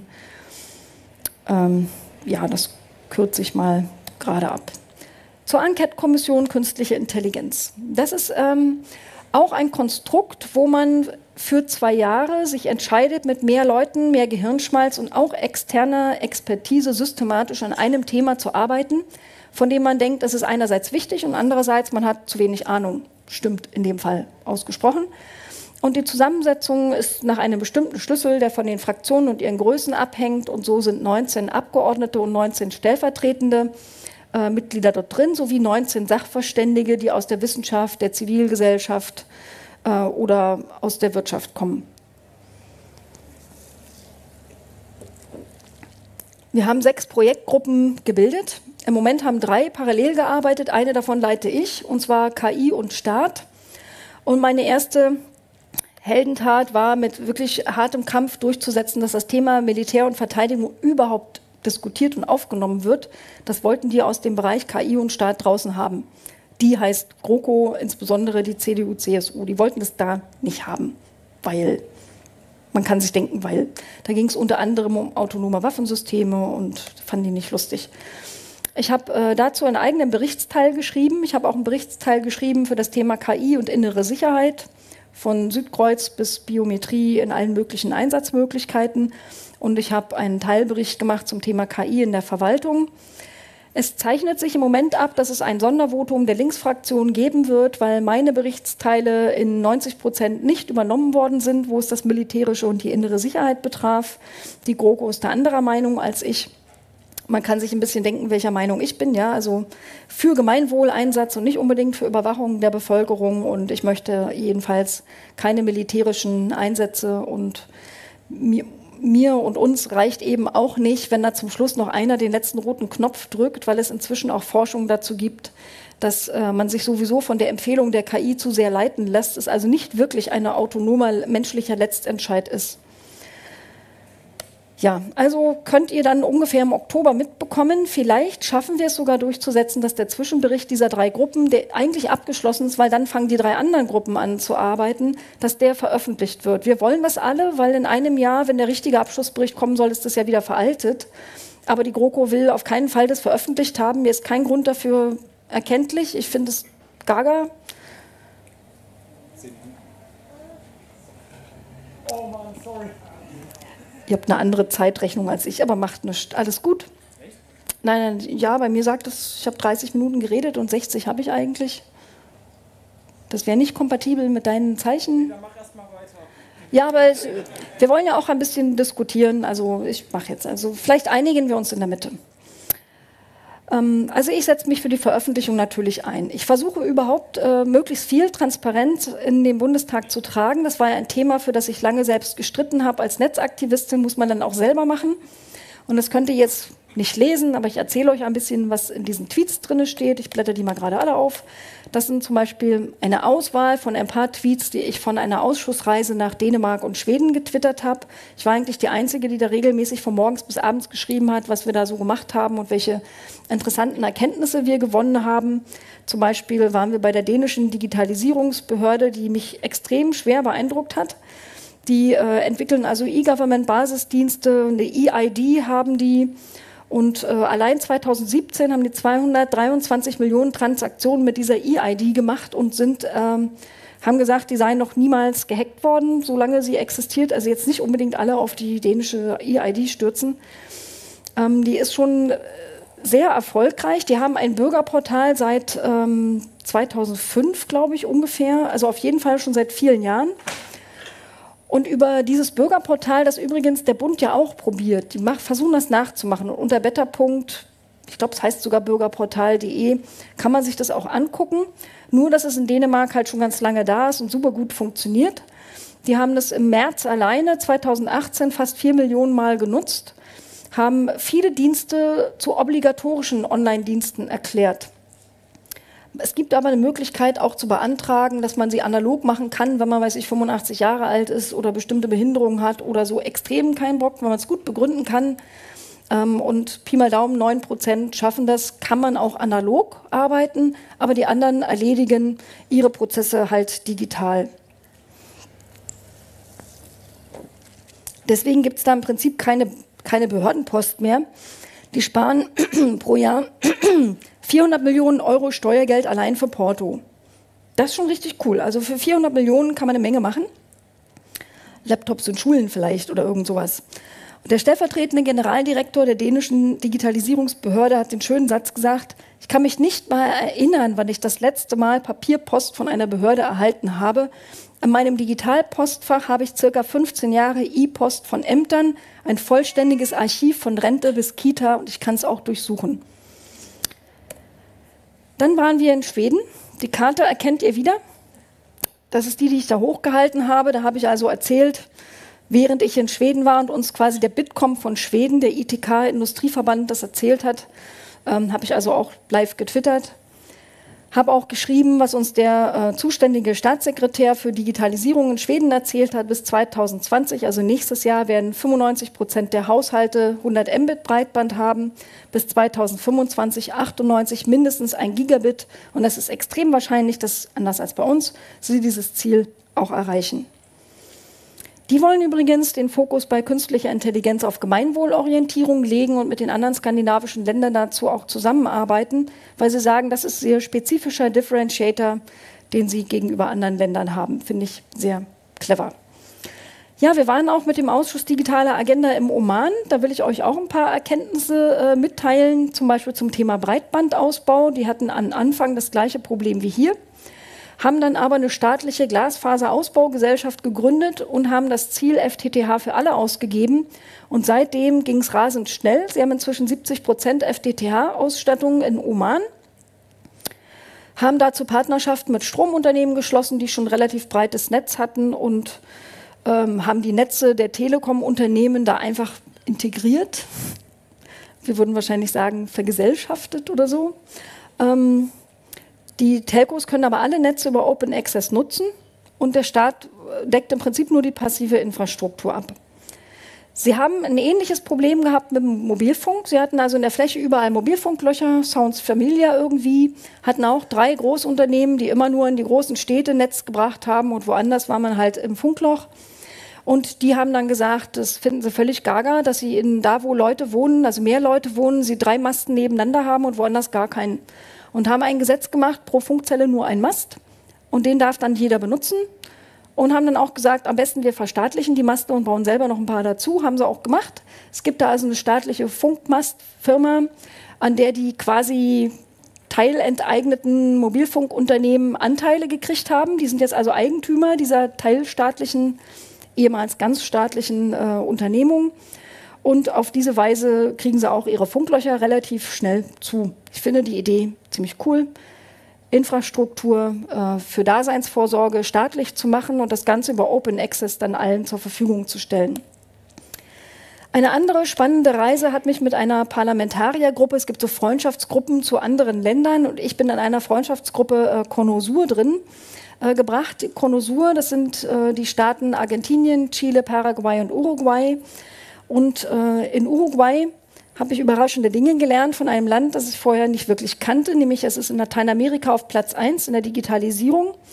[SPEAKER 1] Ja, das kürze ich mal gerade ab. Zur Enquete-Kommission Künstliche Intelligenz. Das ist auch ein Konstrukt, wo man für 2 Jahre sich entscheidet, mit mehr Leuten, mehr Gehirnschmalz und auch externer Expertise systematisch an einem Thema zu arbeiten, von dem man denkt, es ist einerseits wichtig und andererseits man hat zu wenig Ahnung. Stimmt in dem Fall ausgesprochen. Und die Zusammensetzung ist nach einem bestimmten Schlüssel, der von den Fraktionen und ihren Größen abhängt. Und so sind 19 Abgeordnete und 19 stellvertretende Mitglieder dort drin, sowie 19 Sachverständige, die aus der Wissenschaft, der Zivilgesellschaft oder aus der Wirtschaft kommen. Wir haben 6 Projektgruppen gebildet. Im Moment haben 3 parallel gearbeitet. Eine davon leite ich, und zwar KI und Staat. Und meine erste Heldentat war, mit wirklich hartem Kampf durchzusetzen, dass das Thema Militär und Verteidigung überhaupt diskutiert und aufgenommen wird. Das wollten die aus dem Bereich KI und Staat draußen haben. Die heißt GroKo, insbesondere die CDU, CSU. Die wollten das da nicht haben, weil, man kann sich denken, weil. Da ging es unter anderem um autonome Waffensysteme und fanden die nicht lustig. Ich habe dazu einen eigenen Berichtsteil geschrieben. Ich habe auch einen Berichtsteil geschrieben für das Thema KI und innere Sicherheit, von Südkreuz bis Biometrie in allen möglichen Einsatzmöglichkeiten. Und ich habe einen Teilbericht gemacht zum Thema KI in der Verwaltung. Es zeichnet sich im Moment ab, dass es ein Sondervotum der Linksfraktion geben wird, weil meine Berichtsteile in 90% nicht übernommen worden sind, wo es das Militärische und die innere Sicherheit betraf. Die GroKo ist da anderer Meinung als ich. Man kann sich ein bisschen denken, welcher Meinung ich bin. Ja? Also für Gemeinwohleinsatz und nicht unbedingt für Überwachung der Bevölkerung. Und ich möchte jedenfalls keine militärischen Einsätze. Und mir und uns reicht eben auch nicht, wenn da zum Schluss noch einer den letzten roten Knopf drückt, weil es inzwischen auch Forschung dazu gibt, dass man sich sowieso von der Empfehlung der KI zu sehr leiten lässt. Es also nicht wirklich ein autonomer menschlicher Letztentscheid ist. Ja, also könnt ihr dann ungefähr im Oktober mitbekommen. Vielleicht schaffen wir es sogar durchzusetzen, dass der Zwischenbericht dieser 3 Gruppen, der eigentlich abgeschlossen ist, weil dann fangen die 3 anderen Gruppen an zu arbeiten, dass der veröffentlicht wird. Wir wollen das alle, weil in einem Jahr, wenn der richtige Abschlussbericht kommen soll, ist das ja wieder veraltet. Aber die GroKo will auf keinen Fall das veröffentlicht haben. Mir ist kein Grund dafür erkenntlich. Ich finde es gaga. Oh Mann, sorry. Ihr habt eine andere Zeitrechnung als ich, aber macht nichts. Alles gut? Echt? Nein, ja, bei mir sagt es, ich habe 30 Minuten geredet und 60 habe ich eigentlich. Das wäre nicht kompatibel mit deinen Zeichen. Dann mach erst mal weiter. Ja, aber wir wollen ja auch ein bisschen diskutieren. Also ich mache jetzt. Also vielleicht einigen wir uns in der Mitte. Also ich setze mich für die Veröffentlichung natürlich ein. Ich versuche überhaupt möglichst viel Transparenz in den Bundestag zu tragen. Das war ja ein Thema, für das ich lange selbst gestritten habe. Als Netzaktivistin muss man dann auch selber machen. Und das könnt ihr jetzt nicht lesen, aber ich erzähle euch ein bisschen, was in diesen Tweets drin steht. Ich blätter die mal gerade alle auf. Das sind zum Beispiel eine Auswahl von ein paar Tweets, die ich von einer Ausschussreise nach Dänemark und Schweden getwittert habe. Ich war eigentlich die Einzige, die da regelmäßig von morgens bis abends geschrieben hat, was wir da so gemacht haben und welche interessanten Erkenntnisse wir gewonnen haben. Zum Beispiel waren wir bei der dänischen Digitalisierungsbehörde, die mich extrem schwer beeindruckt hat. Die entwickeln also E-Government-Basisdienste, eine E-ID haben die. Und allein 2017 haben die 223 Millionen Transaktionen mit dieser eID gemacht und haben gesagt, die seien noch niemals gehackt worden, solange sie existiert. Also jetzt nicht unbedingt alle auf die dänische eID stürzen. Die ist schon sehr erfolgreich. Die haben ein Bürgerportal seit 2005, glaube ich, ungefähr. Also auf jeden Fall schon seit vielen Jahren. Und über dieses Bürgerportal, das übrigens der Bund ja auch probiert, die versuchen das nachzumachen. Und unter better., ich glaube, es heißt sogar bürgerportal.de, kann man sich das auch angucken. Nur, dass es in Dänemark halt schon ganz lange da ist und super gut funktioniert. Die haben das im März alleine, 2018, fast 4 Millionen Mal genutzt, haben viele Dienste zu obligatorischen Online-Diensten erklärt. Es gibt aber eine Möglichkeit auch zu beantragen, dass man sie analog machen kann, wenn man, weiß ich, 85 Jahre alt ist oder bestimmte Behinderungen hat oder so extrem keinen Bock, wenn man es gut begründen kann. Und Pi mal Daumen, 9% schaffen das, kann man auch analog arbeiten, aber die anderen erledigen ihre Prozesse halt digital. Deswegen gibt es da im Prinzip keine Behördenpost mehr. Die sparen pro Jahr 400 Millionen Euro Steuergeld allein für Porto. Das ist schon richtig cool. Also für 400 Millionen kann man eine Menge machen. Laptops in Schulen vielleicht oder irgend sowas. Und der stellvertretende Generaldirektor der dänischen Digitalisierungsbehörde hat den schönen Satz gesagt: Ich kann mich nicht mal erinnern, wann ich das letzte Mal Papierpost von einer Behörde erhalten habe. In meinem Digitalpostfach habe ich circa 15 Jahre E-Post von Ämtern, ein vollständiges Archiv von Rente bis Kita und ich kann es auch durchsuchen. Dann waren wir in Schweden. Die Karte erkennt ihr wieder. Das ist die ich da hochgehalten habe. Da habe ich also erzählt, während ich in Schweden war und uns quasi der Bitkom von Schweden, der ITK-Industrieverband, das erzählt hat, habe ich also auch live getwittert. Habe auch geschrieben, was uns der zuständige Staatssekretär für Digitalisierung in Schweden erzählt hat. Bis 2020, also nächstes Jahr, werden 95% der Haushalte 100 Mbit Breitband haben. Bis 2025 98 mindestens 1 Gigabit. Und es ist extrem wahrscheinlich, dass, anders als bei uns, sie dieses Ziel auch erreichen. Die wollen übrigens den Fokus bei künstlicher Intelligenz auf Gemeinwohlorientierung legen und mit den anderen skandinavischen Ländern dazu auch zusammenarbeiten, weil sie sagen, das ist sehr spezifischer Differentiator, den sie gegenüber anderen Ländern haben. Finde ich sehr clever. Ja, wir waren auch mit dem Ausschuss Digitale Agenda im Oman. Da will ich euch auch ein paar Erkenntnisse mitteilen, zum Beispiel zum Thema Breitbandausbau. Die hatten am Anfang das gleiche Problem wie hier, haben dann aber eine staatliche Glasfaserausbaugesellschaft gegründet und haben das Ziel FTTH für alle ausgegeben. Und seitdem ging es rasend schnell. Sie haben inzwischen 70% FTTH-Ausstattung in Oman, haben dazu Partnerschaften mit Stromunternehmen geschlossen, die schon ein relativ breites Netz hatten und haben die Netze der Telekom-Unternehmen da einfach integriert. Wir würden wahrscheinlich sagen, vergesellschaftet oder so. Die Telcos können aber alle Netze über Open Access nutzen und der Staat deckt im Prinzip nur die passive Infrastruktur ab. Sie haben ein ähnliches Problem gehabt mit dem Mobilfunk. Sie hatten also in der Fläche überall Mobilfunklöcher, Sounds familiar irgendwie, hatten auch 3 Großunternehmen, die immer nur in die großen Städte Netz gebracht haben und woanders war man halt im Funkloch. Und die haben dann gesagt, das finden sie völlig gaga, dass sie da, wo Leute wohnen, also mehr Leute wohnen, sie 3 Masten nebeneinander haben und woanders gar keinen. Und haben ein Gesetz gemacht, pro Funkzelle nur ein Mast. Und den darf dann jeder benutzen. Und haben dann auch gesagt, am besten wir verstaatlichen die Maste und bauen selber noch ein paar dazu. Haben sie auch gemacht. Es gibt da also eine staatliche Funkmastfirma, an der die quasi teilenteigneten Mobilfunkunternehmen Anteile gekriegt haben. Die sind jetzt also Eigentümer dieser teilstaatlichen, ehemals ganz staatlichen Unternehmung. Und auf diese Weise kriegen sie auch ihre Funklöcher relativ schnell zu. Ich finde die Idee ziemlich cool, Infrastruktur für Daseinsvorsorge staatlich zu machen und das Ganze über Open Access dann allen zur Verfügung zu stellen. Eine andere spannende Reise hat mich mit einer Parlamentariergruppe, es gibt so Freundschaftsgruppen zu anderen Ländern und ich bin in einer Freundschaftsgruppe CONOSUR drin, gebracht. CONOSUR, das sind die Staaten Argentinien, Chile, Paraguay und Uruguay. Und in Uruguay habe ich überraschende Dinge gelernt von einem Land, das ich vorher nicht wirklich kannte, nämlich es ist in Lateinamerika auf Platz 1 in der Digitalisierung.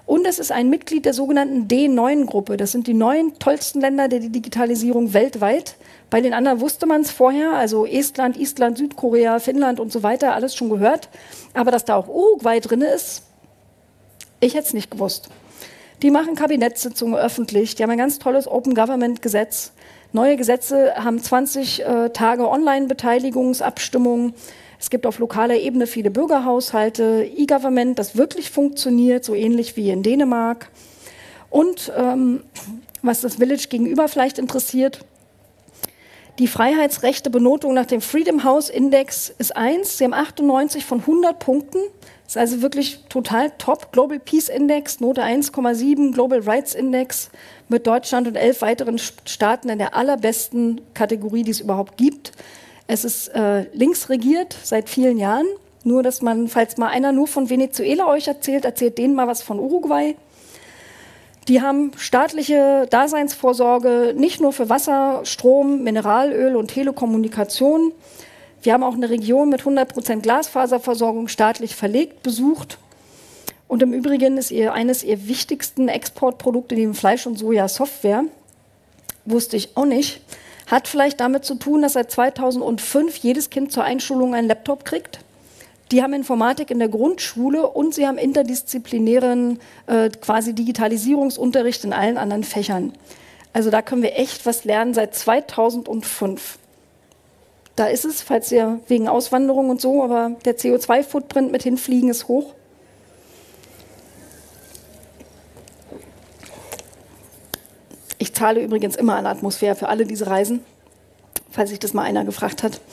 [SPEAKER 1] Und es ist ein Mitglied der sogenannten D9-Gruppe. Das sind die 9 tollsten Länder der Digitalisierung weltweit. Bei den anderen wusste man es vorher, also Estland, Island, Südkorea, Finnland und so weiter, alles schon gehört. Aber dass da auch Uruguay drin ist, ich hätte es nicht gewusst. Die machen Kabinettssitzungen öffentlich, die haben ein ganz tolles Open Government Gesetz. Neue Gesetze haben 20 Tage Online-Beteiligungsabstimmungen. Es gibt auf lokaler Ebene viele Bürgerhaushalte, E-Government, das wirklich funktioniert, so ähnlich wie in Dänemark. Und was das Village gegenüber vielleicht interessiert, die Freiheitsrechte-Benotung nach dem Freedom House Index ist 1. Sie haben 98 von 100 Punkten. Das ist also wirklich total top. Global Peace Index, Note 1,7, Global Rights Index mit Deutschland und 11 weiteren Staaten in der allerbesten Kategorie, die es überhaupt gibt. Es ist links regiert seit vielen Jahren. Nur, dass man, falls mal einer nur von Venezuela euch erzählt, erzählt denen mal was von Uruguay. Die haben staatliche Daseinsvorsorge nicht nur für Wasser, Strom, Mineralöl und Telekommunikation. Wir haben auch eine Region mit 100% Glasfaserversorgung staatlich verlegt besucht. Und im Übrigen ist eines ihrer wichtigsten Exportprodukte neben Fleisch und Soja Software. Wusste ich auch nicht. Hat vielleicht damit zu tun, dass seit 2005 jedes Kind zur Einschulung einen Laptop kriegt. Die haben Informatik in der Grundschule und sie haben interdisziplinären quasi Digitalisierungsunterricht in allen anderen Fächern. Also da können wir echt was lernen seit 2005. Da ist es, falls ihr wegen Auswanderung und so, aber der CO2-Footprint mit hinfliegen ist hoch. Ich zahle übrigens immer an Atmosphäre für alle diese Reisen, falls sich das mal einer gefragt hat.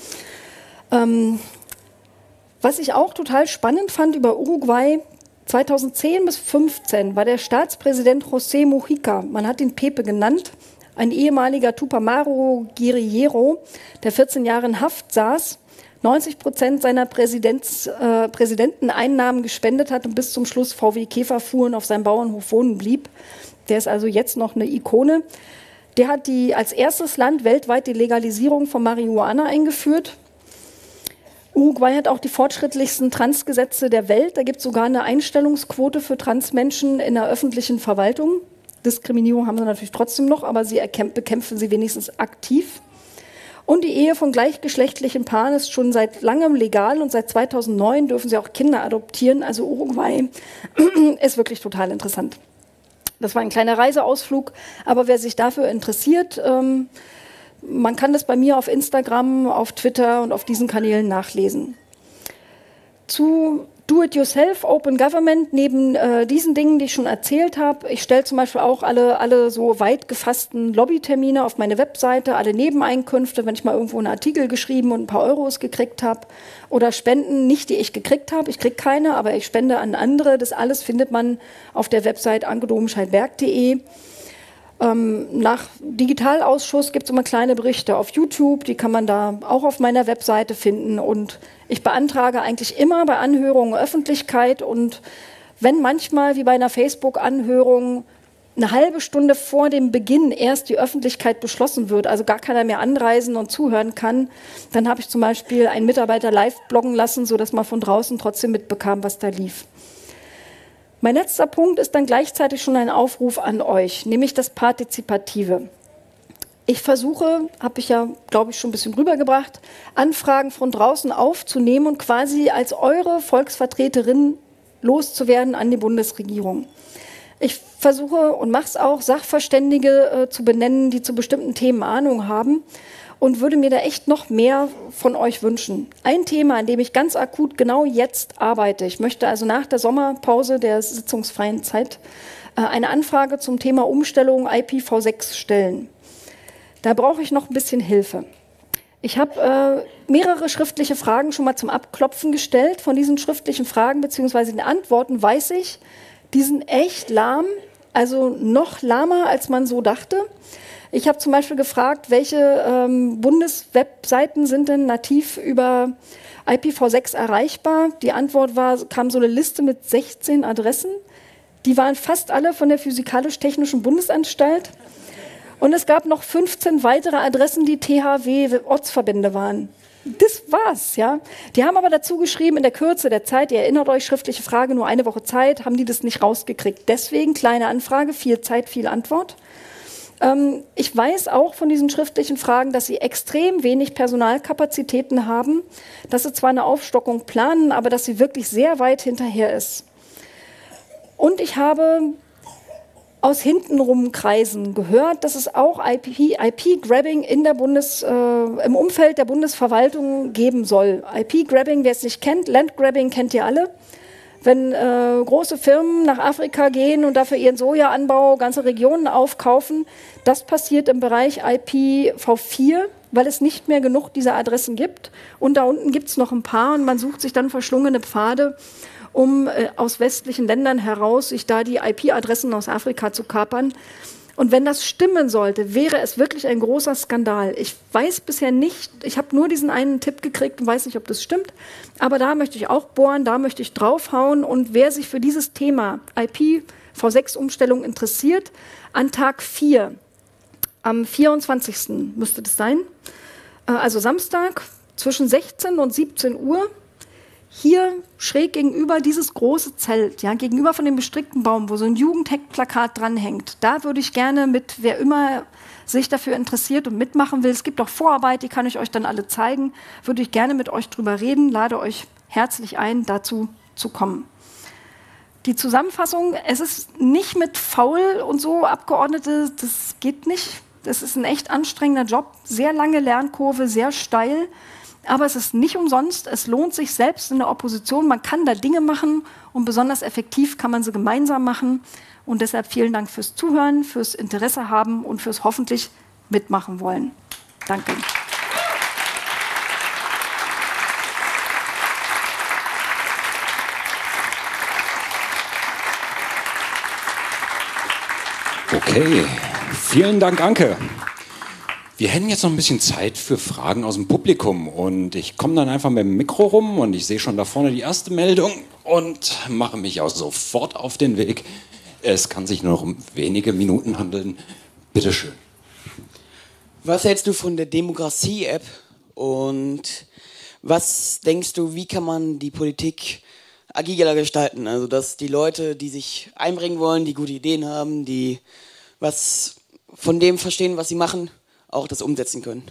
[SPEAKER 1] Was ich auch total spannend fand über Uruguay, 2010 bis 2015 war der Staatspräsident José Mujica, man hat ihn Pepe genannt, ein ehemaliger Tupamaro Guerrillero, der 14 Jahre in Haft saß, 90% seiner Präsidenteneinnahmen gespendet hat und bis zum Schluss VW Käferfuhren auf seinem Bauernhof wohnen blieb. Der ist also jetzt noch eine Ikone. Der hat als erstes Land weltweit die Legalisierung von Marihuana eingeführt. Uruguay hat auch die fortschrittlichsten Transgesetze der Welt. Da gibt es sogar eine Einstellungsquote für Transmenschen in der öffentlichen Verwaltung. Diskriminierung haben sie natürlich trotzdem noch, aber sie bekämpfen sie wenigstens aktiv. Und die Ehe von gleichgeschlechtlichen Paaren ist schon seit langem legal und seit 2009 dürfen sie auch Kinder adoptieren. Also Uruguay ist wirklich total interessant. Das war ein kleiner Reiseausflug, aber wer sich dafür interessiert, man kann das bei mir auf Instagram, auf Twitter und auf diesen Kanälen nachlesen. Zu Do-it-yourself, Open Government, neben diesen Dingen, die ich schon erzählt habe, ich stelle zum Beispiel auch alle so weit gefassten Lobbytermine auf meine Webseite, alle Nebeneinkünfte, wenn ich mal irgendwo einen Artikel geschrieben und ein paar Euros gekriegt habe, oder Spenden, nicht die ich gekriegt habe, ich kriege keine, aber ich spende an andere. Das alles findet man auf der Website anke-domscheit-berg.de. Nach Digitalausschuss gibt es immer kleine Berichte auf YouTube, die kann man da auch auf meiner Webseite finden. Und ich beantrage eigentlich immer bei Anhörungen Öffentlichkeit. Und wenn manchmal, wie bei einer Facebook-Anhörung, eine halbe Stunde vor dem Beginn erst die Öffentlichkeit beschlossen wird, also gar keiner mehr anreisen und zuhören kann, dann habe ich zum Beispiel einen Mitarbeiter live bloggen lassen, sodass man von draußen trotzdem mitbekam, was da lief. Mein letzter Punkt ist dann gleichzeitig schon ein Aufruf an euch, nämlich das Partizipative. Ich versuche, habe ich ja, glaube ich, schon ein bisschen rübergebracht, Anfragen von draußen aufzunehmen und quasi als eure Volksvertreterin loszuwerden an die Bundesregierung. Ich versuche und mache es auch, Sachverständige zu benennen, die zu bestimmten Themen Ahnung haben. Und würde mir da echt noch mehr von euch wünschen. Ein Thema, an dem ich ganz akut genau jetzt arbeite. Ich möchte also nach der Sommerpause der sitzungsfreien Zeit eine Anfrage zum Thema Umstellung IPv6 stellen. Da brauche ich noch ein bisschen Hilfe. Ich habe mehrere schriftliche Fragen schon mal zum Abklopfen gestellt. Von diesen schriftlichen Fragen bzw. den Antworten weiß ich, die sind echt lahm, also noch lahmer, als man so dachte. Ich habe zum Beispiel gefragt, welche Bundeswebseiten sind denn nativ über IPv6 erreichbar? Die Antwort kam so eine Liste mit 16 Adressen. Die waren fast alle von der Physikalisch-Technischen Bundesanstalt. Und es gab noch 15 weitere Adressen, die THW-Ortsverbände waren. Das war's, ja. Die haben aber dazu geschrieben, in der Kürze der Zeit, ihr erinnert euch, schriftliche Frage, nur eine Woche Zeit, haben die das nicht rausgekriegt. Deswegen kleine Anfrage, viel Zeit, viel Antwort. Ich weiß auch von diesen schriftlichen Fragen, dass sie extrem wenig Personalkapazitäten haben, dass sie zwar eine Aufstockung planen, aber dass sie wirklich sehr weit hinterher ist. Und ich habe aus hintenrum Kreisen gehört, dass es auch IP-Grabbing im Umfeld der Bundesverwaltung geben soll. IP-Grabbing, wer es nicht kennt, Landgrabbing kennt ihr alle. Wenn große Firmen nach Afrika gehen und dafür ihren Sojaanbau ganze Regionen aufkaufen, das passiert im Bereich IPv4, weil es nicht mehr genug dieser Adressen gibt. Und da unten gibt es noch ein paar und man sucht sich dann verschlungene Pfade, um aus westlichen Ländern heraus sich da die IP-Adressen aus Afrika zu kapern. Und wenn das stimmen sollte, wäre es wirklich ein großer Skandal. Ich weiß bisher nicht, ich habe nur diesen einen Tipp gekriegt und weiß nicht, ob das stimmt. Aber da möchte ich auch bohren, da möchte ich draufhauen. Und wer sich für dieses Thema IPv6-Umstellung interessiert, an Tag 4, am 24. müsste das sein, also Samstag zwischen 16 und 17 Uhr, hier schräg gegenüber dieses große Zelt, ja, gegenüber von dem bestrickten Baum, wo so ein Jugendhack-Plakat dranhängt, da würde ich gerne mit, wer immer sich dafür interessiert und mitmachen will, es gibt auch Vorarbeit, die kann ich euch dann alle zeigen, würde ich gerne mit euch drüber reden, lade euch herzlich ein, dazu zu kommen. Die Zusammenfassung, es ist nicht mit faul und so, Abgeordnete, das geht nicht. Das ist ein echt anstrengender Job, sehr lange Lernkurve, sehr steil. Aber es ist nicht umsonst, es lohnt sich selbst in der Opposition, man kann da Dinge machen und besonders effektiv kann man sie gemeinsam machen. Und deshalb vielen Dank fürs Zuhören, fürs Interesse haben und fürs hoffentlich mitmachen wollen. Danke.
[SPEAKER 2] Okay, vielen Dank, Anke. Wir hätten jetzt noch ein bisschen Zeit für Fragen aus dem Publikum und ich komme dann einfach mit dem Mikro rum und ich sehe schon da vorne die erste Meldung und mache mich auch sofort auf den Weg. Es kann sich nur noch um wenige Minuten handeln. Bitte schön.
[SPEAKER 3] Was hältst du von der Demokratie-App und was denkst du, wie kann man die Politik agiler gestalten? Also dass die Leute, die sich einbringen wollen, die gute Ideen haben, die was von dem verstehen, was sie machen, auch das umsetzen können.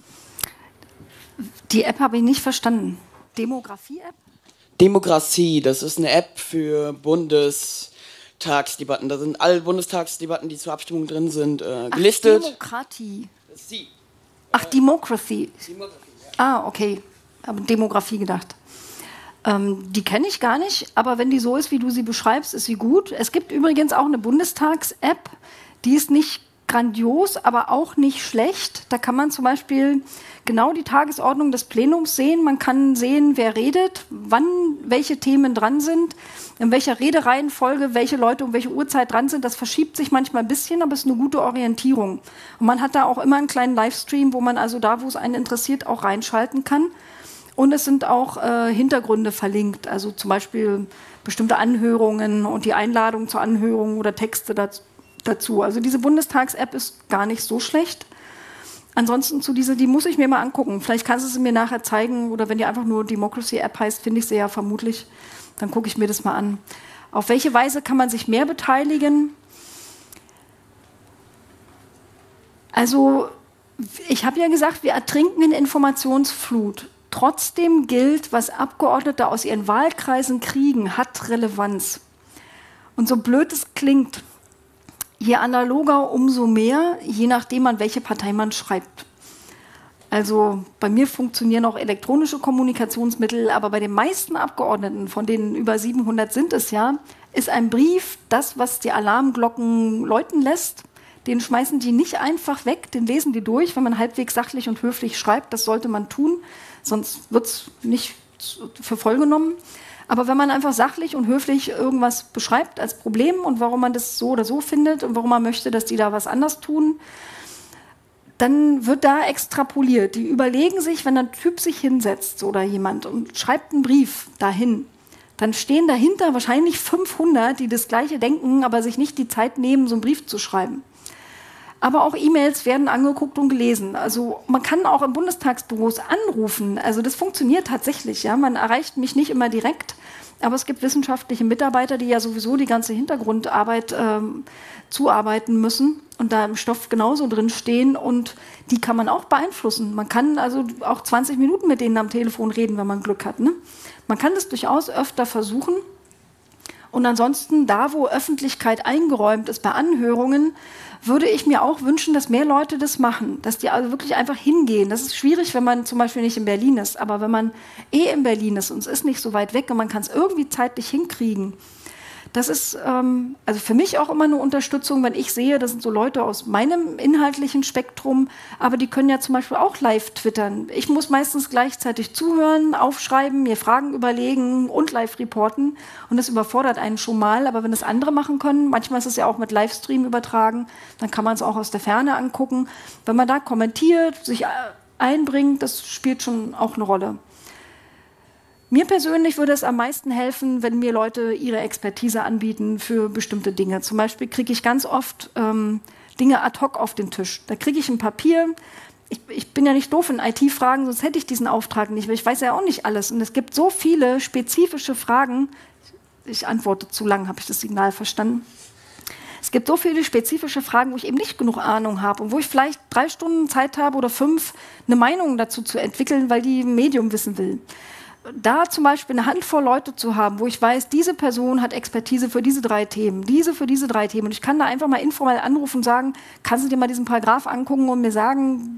[SPEAKER 1] Die App habe ich nicht verstanden. Demografie-App?
[SPEAKER 3] Demokratie, das ist eine App für Bundestagsdebatten. Da sind alle Bundestagsdebatten, die zur Abstimmung drin sind, gelistet.
[SPEAKER 1] Ach, Demokratie.
[SPEAKER 3] Sie.
[SPEAKER 1] Ach, Democracy.
[SPEAKER 3] Demografie, ja.
[SPEAKER 1] Ah, okay. Habe Demografie gedacht. Die kenne ich gar nicht, aber wenn die so ist, wie du sie beschreibst, ist sie gut. Es gibt übrigens auch eine Bundestags-App, die ist nicht grandios, aber auch nicht schlecht. Da kann man zum Beispiel genau die Tagesordnung des Plenums sehen. Man kann sehen, wer redet, wann welche Themen dran sind, in welcher Redereihenfolge welche Leute um welche Uhrzeit dran sind. Das verschiebt sich manchmal ein bisschen, aber es ist eine gute Orientierung. Und man hat da auch immer einen kleinen Livestream, wo man also da, wo es einen interessiert, auch reinschalten kann. Und es sind auch Hintergründe verlinkt, also zum Beispiel bestimmte Anhörungen und die Einladung zur Anhörung oder Texte dazu. Also diese Bundestags-App ist gar nicht so schlecht. Ansonsten die muss ich mir mal angucken. Vielleicht kannst du sie mir nachher zeigen oder wenn die einfach nur Democracy-App heißt, finde ich sie ja vermutlich. Dann gucke ich mir das mal an. Auf welche Weise kann man sich mehr beteiligen? Also ich habe ja gesagt, wir ertrinken in Informationsflut. Trotzdem gilt, was Abgeordnete aus ihren Wahlkreisen kriegen, hat Relevanz. Und so blöd es klingt, je analoger, umso mehr, je nachdem, an welche Partei man schreibt. Also bei mir funktionieren auch elektronische Kommunikationsmittel, aber bei den meisten Abgeordneten, von denen über 700 sind es ja, ist ein Brief das, was die Alarmglocken läuten lässt. Den schmeißen die nicht einfach weg, den lesen die durch, wenn man halbwegs sachlich und höflich schreibt. Das sollte man tun, sonst wird es nicht für voll genommen. Aber wenn man einfach sachlich und höflich irgendwas beschreibt als Problem und warum man das so oder so findet und warum man möchte, dass die da was anders tun, dann wird da extrapoliert. Die überlegen sich, wenn ein Typ sich hinsetzt oder jemand und schreibt einen Brief dahin, dann stehen dahinter wahrscheinlich 500, die das Gleiche denken, aber sich nicht die Zeit nehmen, so einen Brief zu schreiben. Aber auch E-Mails werden angeguckt und gelesen. Also man kann auch in Bundestagsbüros anrufen. Also das funktioniert tatsächlich. Ja? Man erreicht mich nicht immer direkt, aber es gibt wissenschaftliche Mitarbeiter, die ja sowieso die ganze Hintergrundarbeit zuarbeiten müssen und da im Stoff genauso drin stehen und die kann man auch beeinflussen. Man kann also auch 20 Minuten mit denen am Telefon reden, wenn man Glück hat. Ne? Man kann das durchaus öfter versuchen. Und ansonsten, da wo Öffentlichkeit eingeräumt ist, bei Anhörungen, würde ich mir auch wünschen, dass mehr Leute das machen, dass die also wirklich einfach hingehen. Das ist schwierig, wenn man zum Beispiel nicht in Berlin ist, aber wenn man in Berlin ist und es ist nicht so weit weg und man kann es irgendwie zeitlich hinkriegen, das ist also für mich auch immer eine Unterstützung, wenn ich sehe, das sind so Leute aus meinem inhaltlichen Spektrum, aber die können ja zum Beispiel auch live twittern. Ich muss meistens gleichzeitig zuhören, aufschreiben, mir Fragen überlegen und live reporten und das überfordert einen schon mal, aber wenn das andere machen können, manchmal ist es ja auch mit Livestream übertragen, dann kann man es auch aus der Ferne angucken. Wenn man da kommentiert, sich einbringt, das spielt schon auch eine Rolle. Mir persönlich würde es am meisten helfen, wenn mir Leute ihre Expertise anbieten für bestimmte Dinge. Zum Beispiel kriege ich ganz oft Dinge ad hoc auf den Tisch. Da kriege ich ein Papier. Ich bin ja nicht doof in IT-Fragen, sonst hätte ich diesen Auftrag nicht, weil ich weiß ja auch nicht alles. Und es gibt so viele spezifische Fragen. Ich antworte zu lang, habe ich das Signal verstanden? Es gibt so viele spezifische Fragen, wo ich eben nicht genug Ahnung habe und wo ich vielleicht 3 Stunden Zeit habe oder 5, eine Meinung dazu zu entwickeln, weil die ein Medium wissen will. Da zum Beispiel eine Handvoll Leute zu haben, wo ich weiß, diese Person hat Expertise für diese 3 Themen, diese für diese 3 Themen. Und ich kann da einfach mal informell anrufen und sagen, kannst du dir mal diesen Paragraph angucken und mir sagen,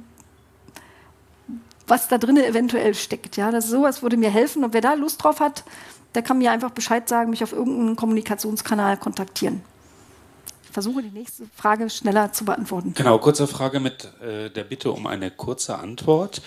[SPEAKER 1] was da drin eventuell steckt. Ja, sowas würde mir helfen. Und wer da Lust drauf hat, der kann mir einfach Bescheid sagen, mich auf irgendeinen Kommunikationskanal kontaktieren. Ich versuche, die nächste Frage schneller zu beantworten.
[SPEAKER 4] Genau, kurze Frage mit der Bitte um eine kurze Antwort.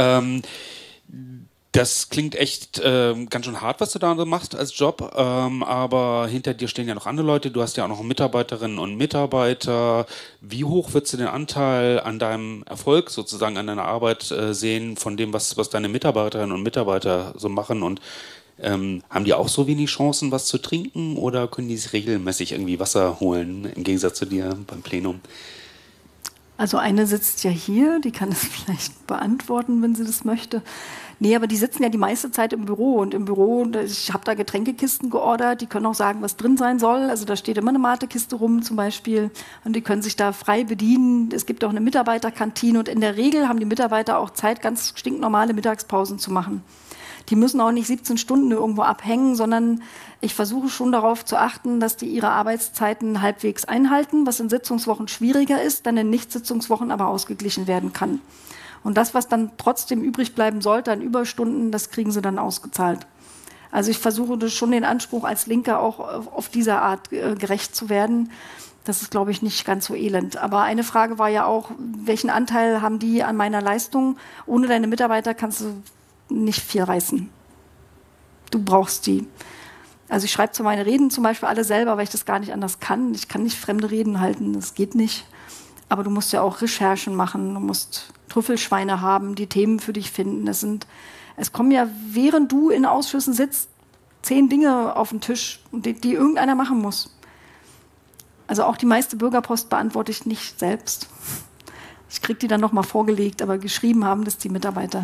[SPEAKER 4] Das klingt echt ganz schön hart, was du da machst als Job, aber hinter dir stehen ja noch andere Leute. Du hast ja auch noch Mitarbeiterinnen und Mitarbeiter. Wie hoch würdest du den Anteil an deinem Erfolg, sozusagen an deiner Arbeit sehen, von dem, was deine Mitarbeiterinnen und Mitarbeiter so machen? Und haben die auch so wenig Chancen, was zu trinken, oder können die sich regelmäßig irgendwie Wasser holen, im Gegensatz zu dir beim Plenum?
[SPEAKER 1] Also eine sitzt ja hier, die kann es vielleicht beantworten, wenn sie das möchte. Nee, aber die sitzen ja die meiste Zeit im Büro. Und im Büro, ich habe da Getränkekisten geordert, die können auch sagen, was drin sein soll. Also da steht immer eine Matekiste rum zum Beispiel. Und die können sich da frei bedienen. Es gibt auch eine Mitarbeiterkantine. Und in der Regel haben die Mitarbeiter auch Zeit, ganz stinknormale Mittagspausen zu machen. Die müssen auch nicht 17 Stunden irgendwo abhängen, sondern ich versuche schon darauf zu achten, dass die ihre Arbeitszeiten halbwegs einhalten, was in Sitzungswochen schwieriger ist, dann in Nicht-Sitzungswochen aber ausgeglichen werden kann. Und das, was dann trotzdem übrig bleiben sollte an Überstunden, das kriegen sie dann ausgezahlt. Also ich versuche das schon den Anspruch als Linke auch auf diese Art gerecht zu werden. Das ist, glaube ich, nicht ganz so elend. Aber eine Frage war ja auch, welchen Anteil haben die an meiner Leistung? Ohne deine Mitarbeiter kannst du nicht viel reißen. Du brauchst die. Also ich schreibe zwar meine Reden zum Beispiel alle selber, weil ich das gar nicht anders kann. Ich kann nicht fremde Reden halten, das geht nicht. Aber du musst ja auch Recherchen machen, du musst Trüffelschweine haben, die Themen für dich finden. Es kommen ja, während du in Ausschüssen sitzt, 10 Dinge auf den Tisch, die irgendeiner machen muss. Also auch die meiste Bürgerpost beantworte ich nicht selbst. Ich kriege die dann nochmal vorgelegt, aber geschrieben haben das die Mitarbeiter.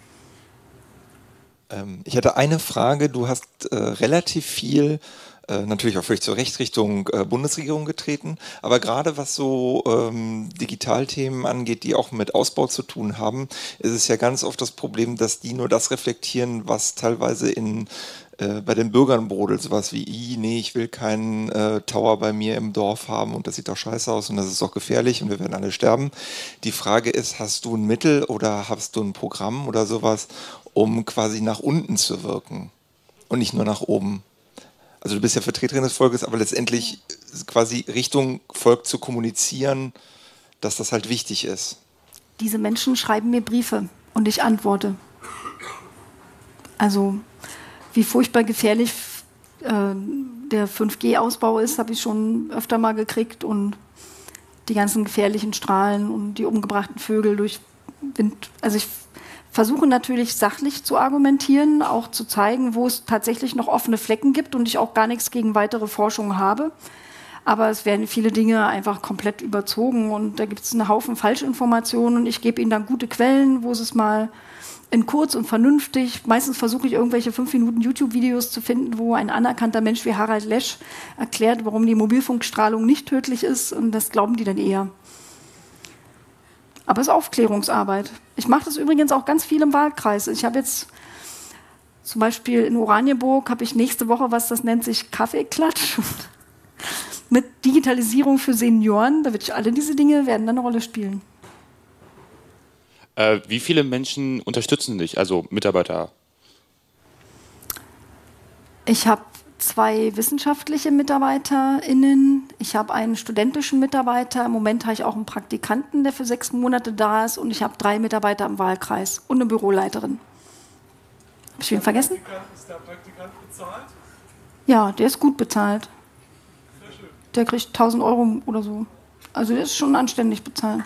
[SPEAKER 5] Ich hatte eine Frage. Du hast relativ viel, natürlich auch völlig zur Recht, Richtung Bundesregierung getreten, aber gerade was so Digitalthemen angeht, die auch mit Ausbau zu tun haben, ist es ja ganz oft das Problem, dass die nur das reflektieren, was teilweise bei den Bürgern brodelt, sowas wie, nee, ich will keinen Tower bei mir im Dorf haben und das sieht doch scheiße aus und das ist doch gefährlich und wir werden alle sterben. Die Frage ist, hast du ein Mittel oder hast du ein Programm oder sowas, um quasi nach unten zu wirken und nicht nur nach oben? Also du bist ja Vertreterin des Volkes, aber letztendlich quasi Richtung Volk zu kommunizieren, dass das halt wichtig ist.
[SPEAKER 1] Diese Menschen schreiben mir Briefe und ich antworte. Also wie furchtbar gefährlich der 5G-Ausbau ist, habe ich schon öfter mal gekriegt und die ganzen gefährlichen Strahlen und die umgebrachten Vögel durch Wind. Also ich versuche natürlich sachlich zu argumentieren, auch zu zeigen, wo es tatsächlich noch offene Flecken gibt und ich auch gar nichts gegen weitere Forschung habe. Aber es werden viele Dinge einfach komplett überzogen und da gibt es einen Haufen Falschinformationen und ich gebe ihnen dann gute Quellen, wo sie es mal in kurz und vernünftig, meistens versuche ich irgendwelche 5 Minuten YouTube-Videos zu finden, wo ein anerkannter Mensch wie Harald Lesch erklärt, warum die Mobilfunkstrahlung nicht tödlich ist und das glauben die dann eher. Aber es ist Aufklärungsarbeit. Ich mache das übrigens auch ganz viel im Wahlkreis. Ich habe jetzt zum Beispiel in Oranienburg, habe ich nächste Woche was, das nennt sich Kaffeeklatsch mit Digitalisierung für Senioren. Da wird alle diese Dinge werden dann eine Rolle spielen.
[SPEAKER 6] Wie viele Menschen unterstützen dich, also Mitarbeiter?
[SPEAKER 1] Ich habe 2 wissenschaftliche MitarbeiterInnen, ich habe einen studentischen Mitarbeiter, im Moment habe ich auch einen Praktikanten, der für 6 Monate da ist und ich habe 3 Mitarbeiter im Wahlkreis und eine Büroleiterin. Habe ich wen vergessen?
[SPEAKER 7] Ist der Praktikant bezahlt?
[SPEAKER 1] Ja, der ist gut bezahlt. Der kriegt 1.000 € oder so. Also der ist schon anständig bezahlt.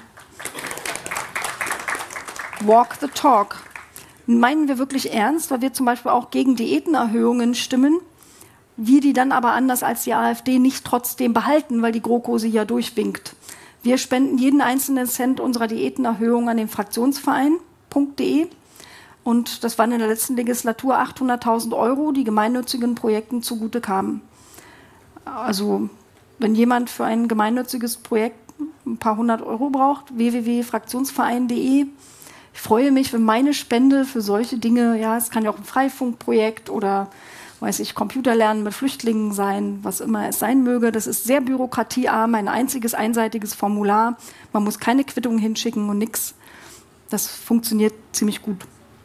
[SPEAKER 1] Walk the talk. Meinen wir wirklich ernst, weil wir zum Beispiel auch gegen Diätenerhöhungen stimmen, wir die dann aber anders als die AfD nicht trotzdem behalten, weil die GroKo sie ja durchwinkt. Wir spenden jeden einzelnen Cent unserer Diätenerhöhung an den Fraktionsverein.de und das waren in der letzten Legislatur 800.000 €, die gemeinnützigen Projekten zugute kamen. Also wenn jemand für ein gemeinnütziges Projekt ein paar 100 € braucht, www.fraktionsverein.de. Ich freue mich, wenn meine Spende für solche Dinge, ja, es kann ja auch ein Freifunkprojekt oder, weiß ich, Computerlernen mit Flüchtlingen sein, was immer es sein möge. Das ist sehr bürokratiearm, ein einziges einseitiges Formular. Man muss keine Quittung hinschicken und nichts. Das funktioniert ziemlich gut.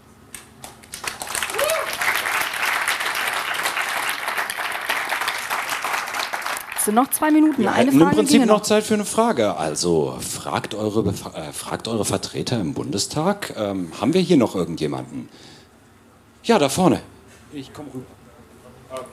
[SPEAKER 1] Es sind noch 2 Minuten.
[SPEAKER 2] Wir
[SPEAKER 1] Eine
[SPEAKER 2] hätten
[SPEAKER 1] Frage
[SPEAKER 2] im Prinzip
[SPEAKER 1] ginge
[SPEAKER 2] noch Zeit für eine Frage. Also fragt eure Vertreter im Bundestag. Haben wir hier noch irgendjemanden? Ja, da vorne. Ich komme rüber.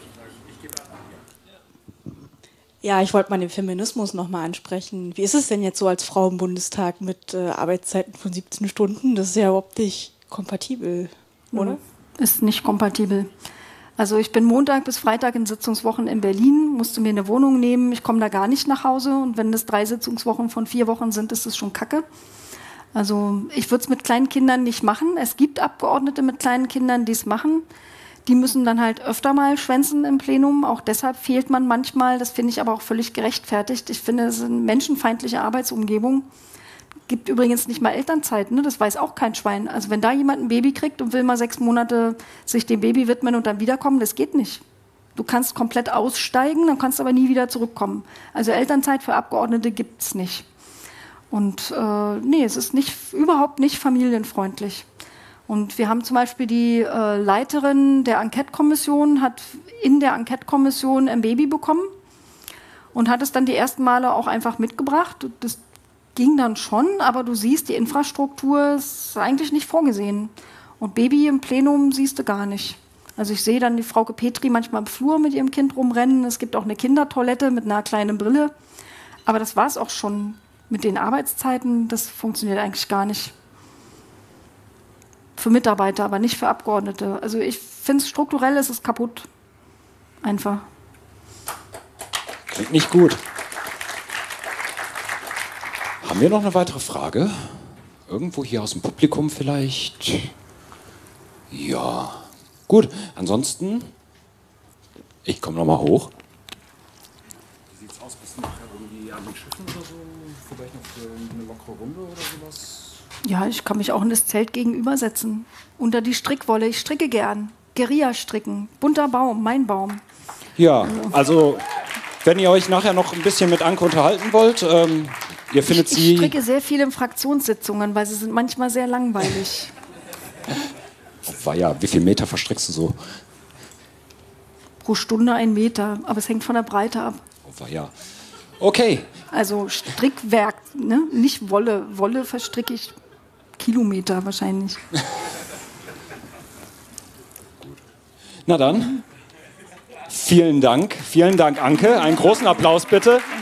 [SPEAKER 8] Ja, ich wollte mal den Feminismus nochmal ansprechen. Wie ist es denn jetzt so als Frau im Bundestag mit Arbeitszeiten von 17 Stunden? Das ist ja überhaupt nicht kompatibel, oder?
[SPEAKER 1] Ist nicht kompatibel. Also ich bin Montag bis Freitag in Sitzungswochen in Berlin, musste mir eine Wohnung nehmen, ich komme da gar nicht nach Hause und wenn das 3 Sitzungswochen von 4 Wochen sind, ist das schon Kacke. Also ich würde es mit kleinen Kindern nicht machen. Es gibt Abgeordnete mit kleinen Kindern, die es machen. Die müssen dann halt öfter mal schwänzen im Plenum. Auch deshalb fehlt man manchmal. Das finde ich aber auch völlig gerechtfertigt. Ich finde, es ist eine menschenfeindliche Arbeitsumgebung. Gibt übrigens nicht mal Elternzeit, ne? Das weiß auch kein Schwein. Also wenn da jemand ein Baby kriegt und will mal 6 Monate sich dem Baby widmen und dann wiederkommen, das geht nicht. Du kannst komplett aussteigen, dann kannst du aber nie wieder zurückkommen. Also Elternzeit für Abgeordnete gibt es nicht. Und nee, es ist überhaupt nicht familienfreundlich. Und wir haben zum Beispiel die Leiterin der Enquete-Kommission, hat in der Enquete-Kommission ein Baby bekommen und hat es dann die ersten Male auch einfach mitgebracht. Das ging dann schon, aber du siehst, die Infrastruktur ist eigentlich nicht vorgesehen. Und Baby im Plenum siehst du gar nicht. Also ich sehe dann die Frau Petri manchmal im Flur mit ihrem Kind rumrennen. Es gibt auch eine Kindertoilette mit einer kleinen Brille. Aber das war es auch schon mit den Arbeitszeiten. Das funktioniert eigentlich gar nicht. Für Mitarbeiter, aber nicht für Abgeordnete. Also ich finde es strukturell, ist es kaputt. Einfach.
[SPEAKER 2] Klingt nicht gut. Haben wir noch eine weitere Frage? Irgendwo hier aus dem Publikum vielleicht? Ja. Gut, ansonsten, ich komme nochmal hoch. Wie sieht's aus? Bist du nachher irgendwie an den Schiffen oder so? Vielleicht noch für eine lockere Runde oder sowas?
[SPEAKER 1] Ja, ich kann mich auch in das Zelt gegenübersetzen. Unter die Strickwolle. Ich stricke gern. Guerilla stricken. Bunter Baum, mein Baum.
[SPEAKER 2] Ja, also wenn ihr euch nachher noch ein bisschen mit Anke unterhalten wollt, ihr findet sie...
[SPEAKER 1] Ich stricke sehr viel in Fraktionssitzungen, weil sie sind manchmal sehr langweilig.
[SPEAKER 2] Ja, wie viel Meter verstrickst du so?
[SPEAKER 1] Pro Stunde 1 Meter, aber es hängt von der Breite ab.
[SPEAKER 2] Ja. Okay.
[SPEAKER 1] Also Strickwerk, ne? Nicht Wolle. Wolle verstricke ich Kilometer wahrscheinlich.
[SPEAKER 2] Na dann, vielen Dank, Anke. Einen großen Applaus bitte.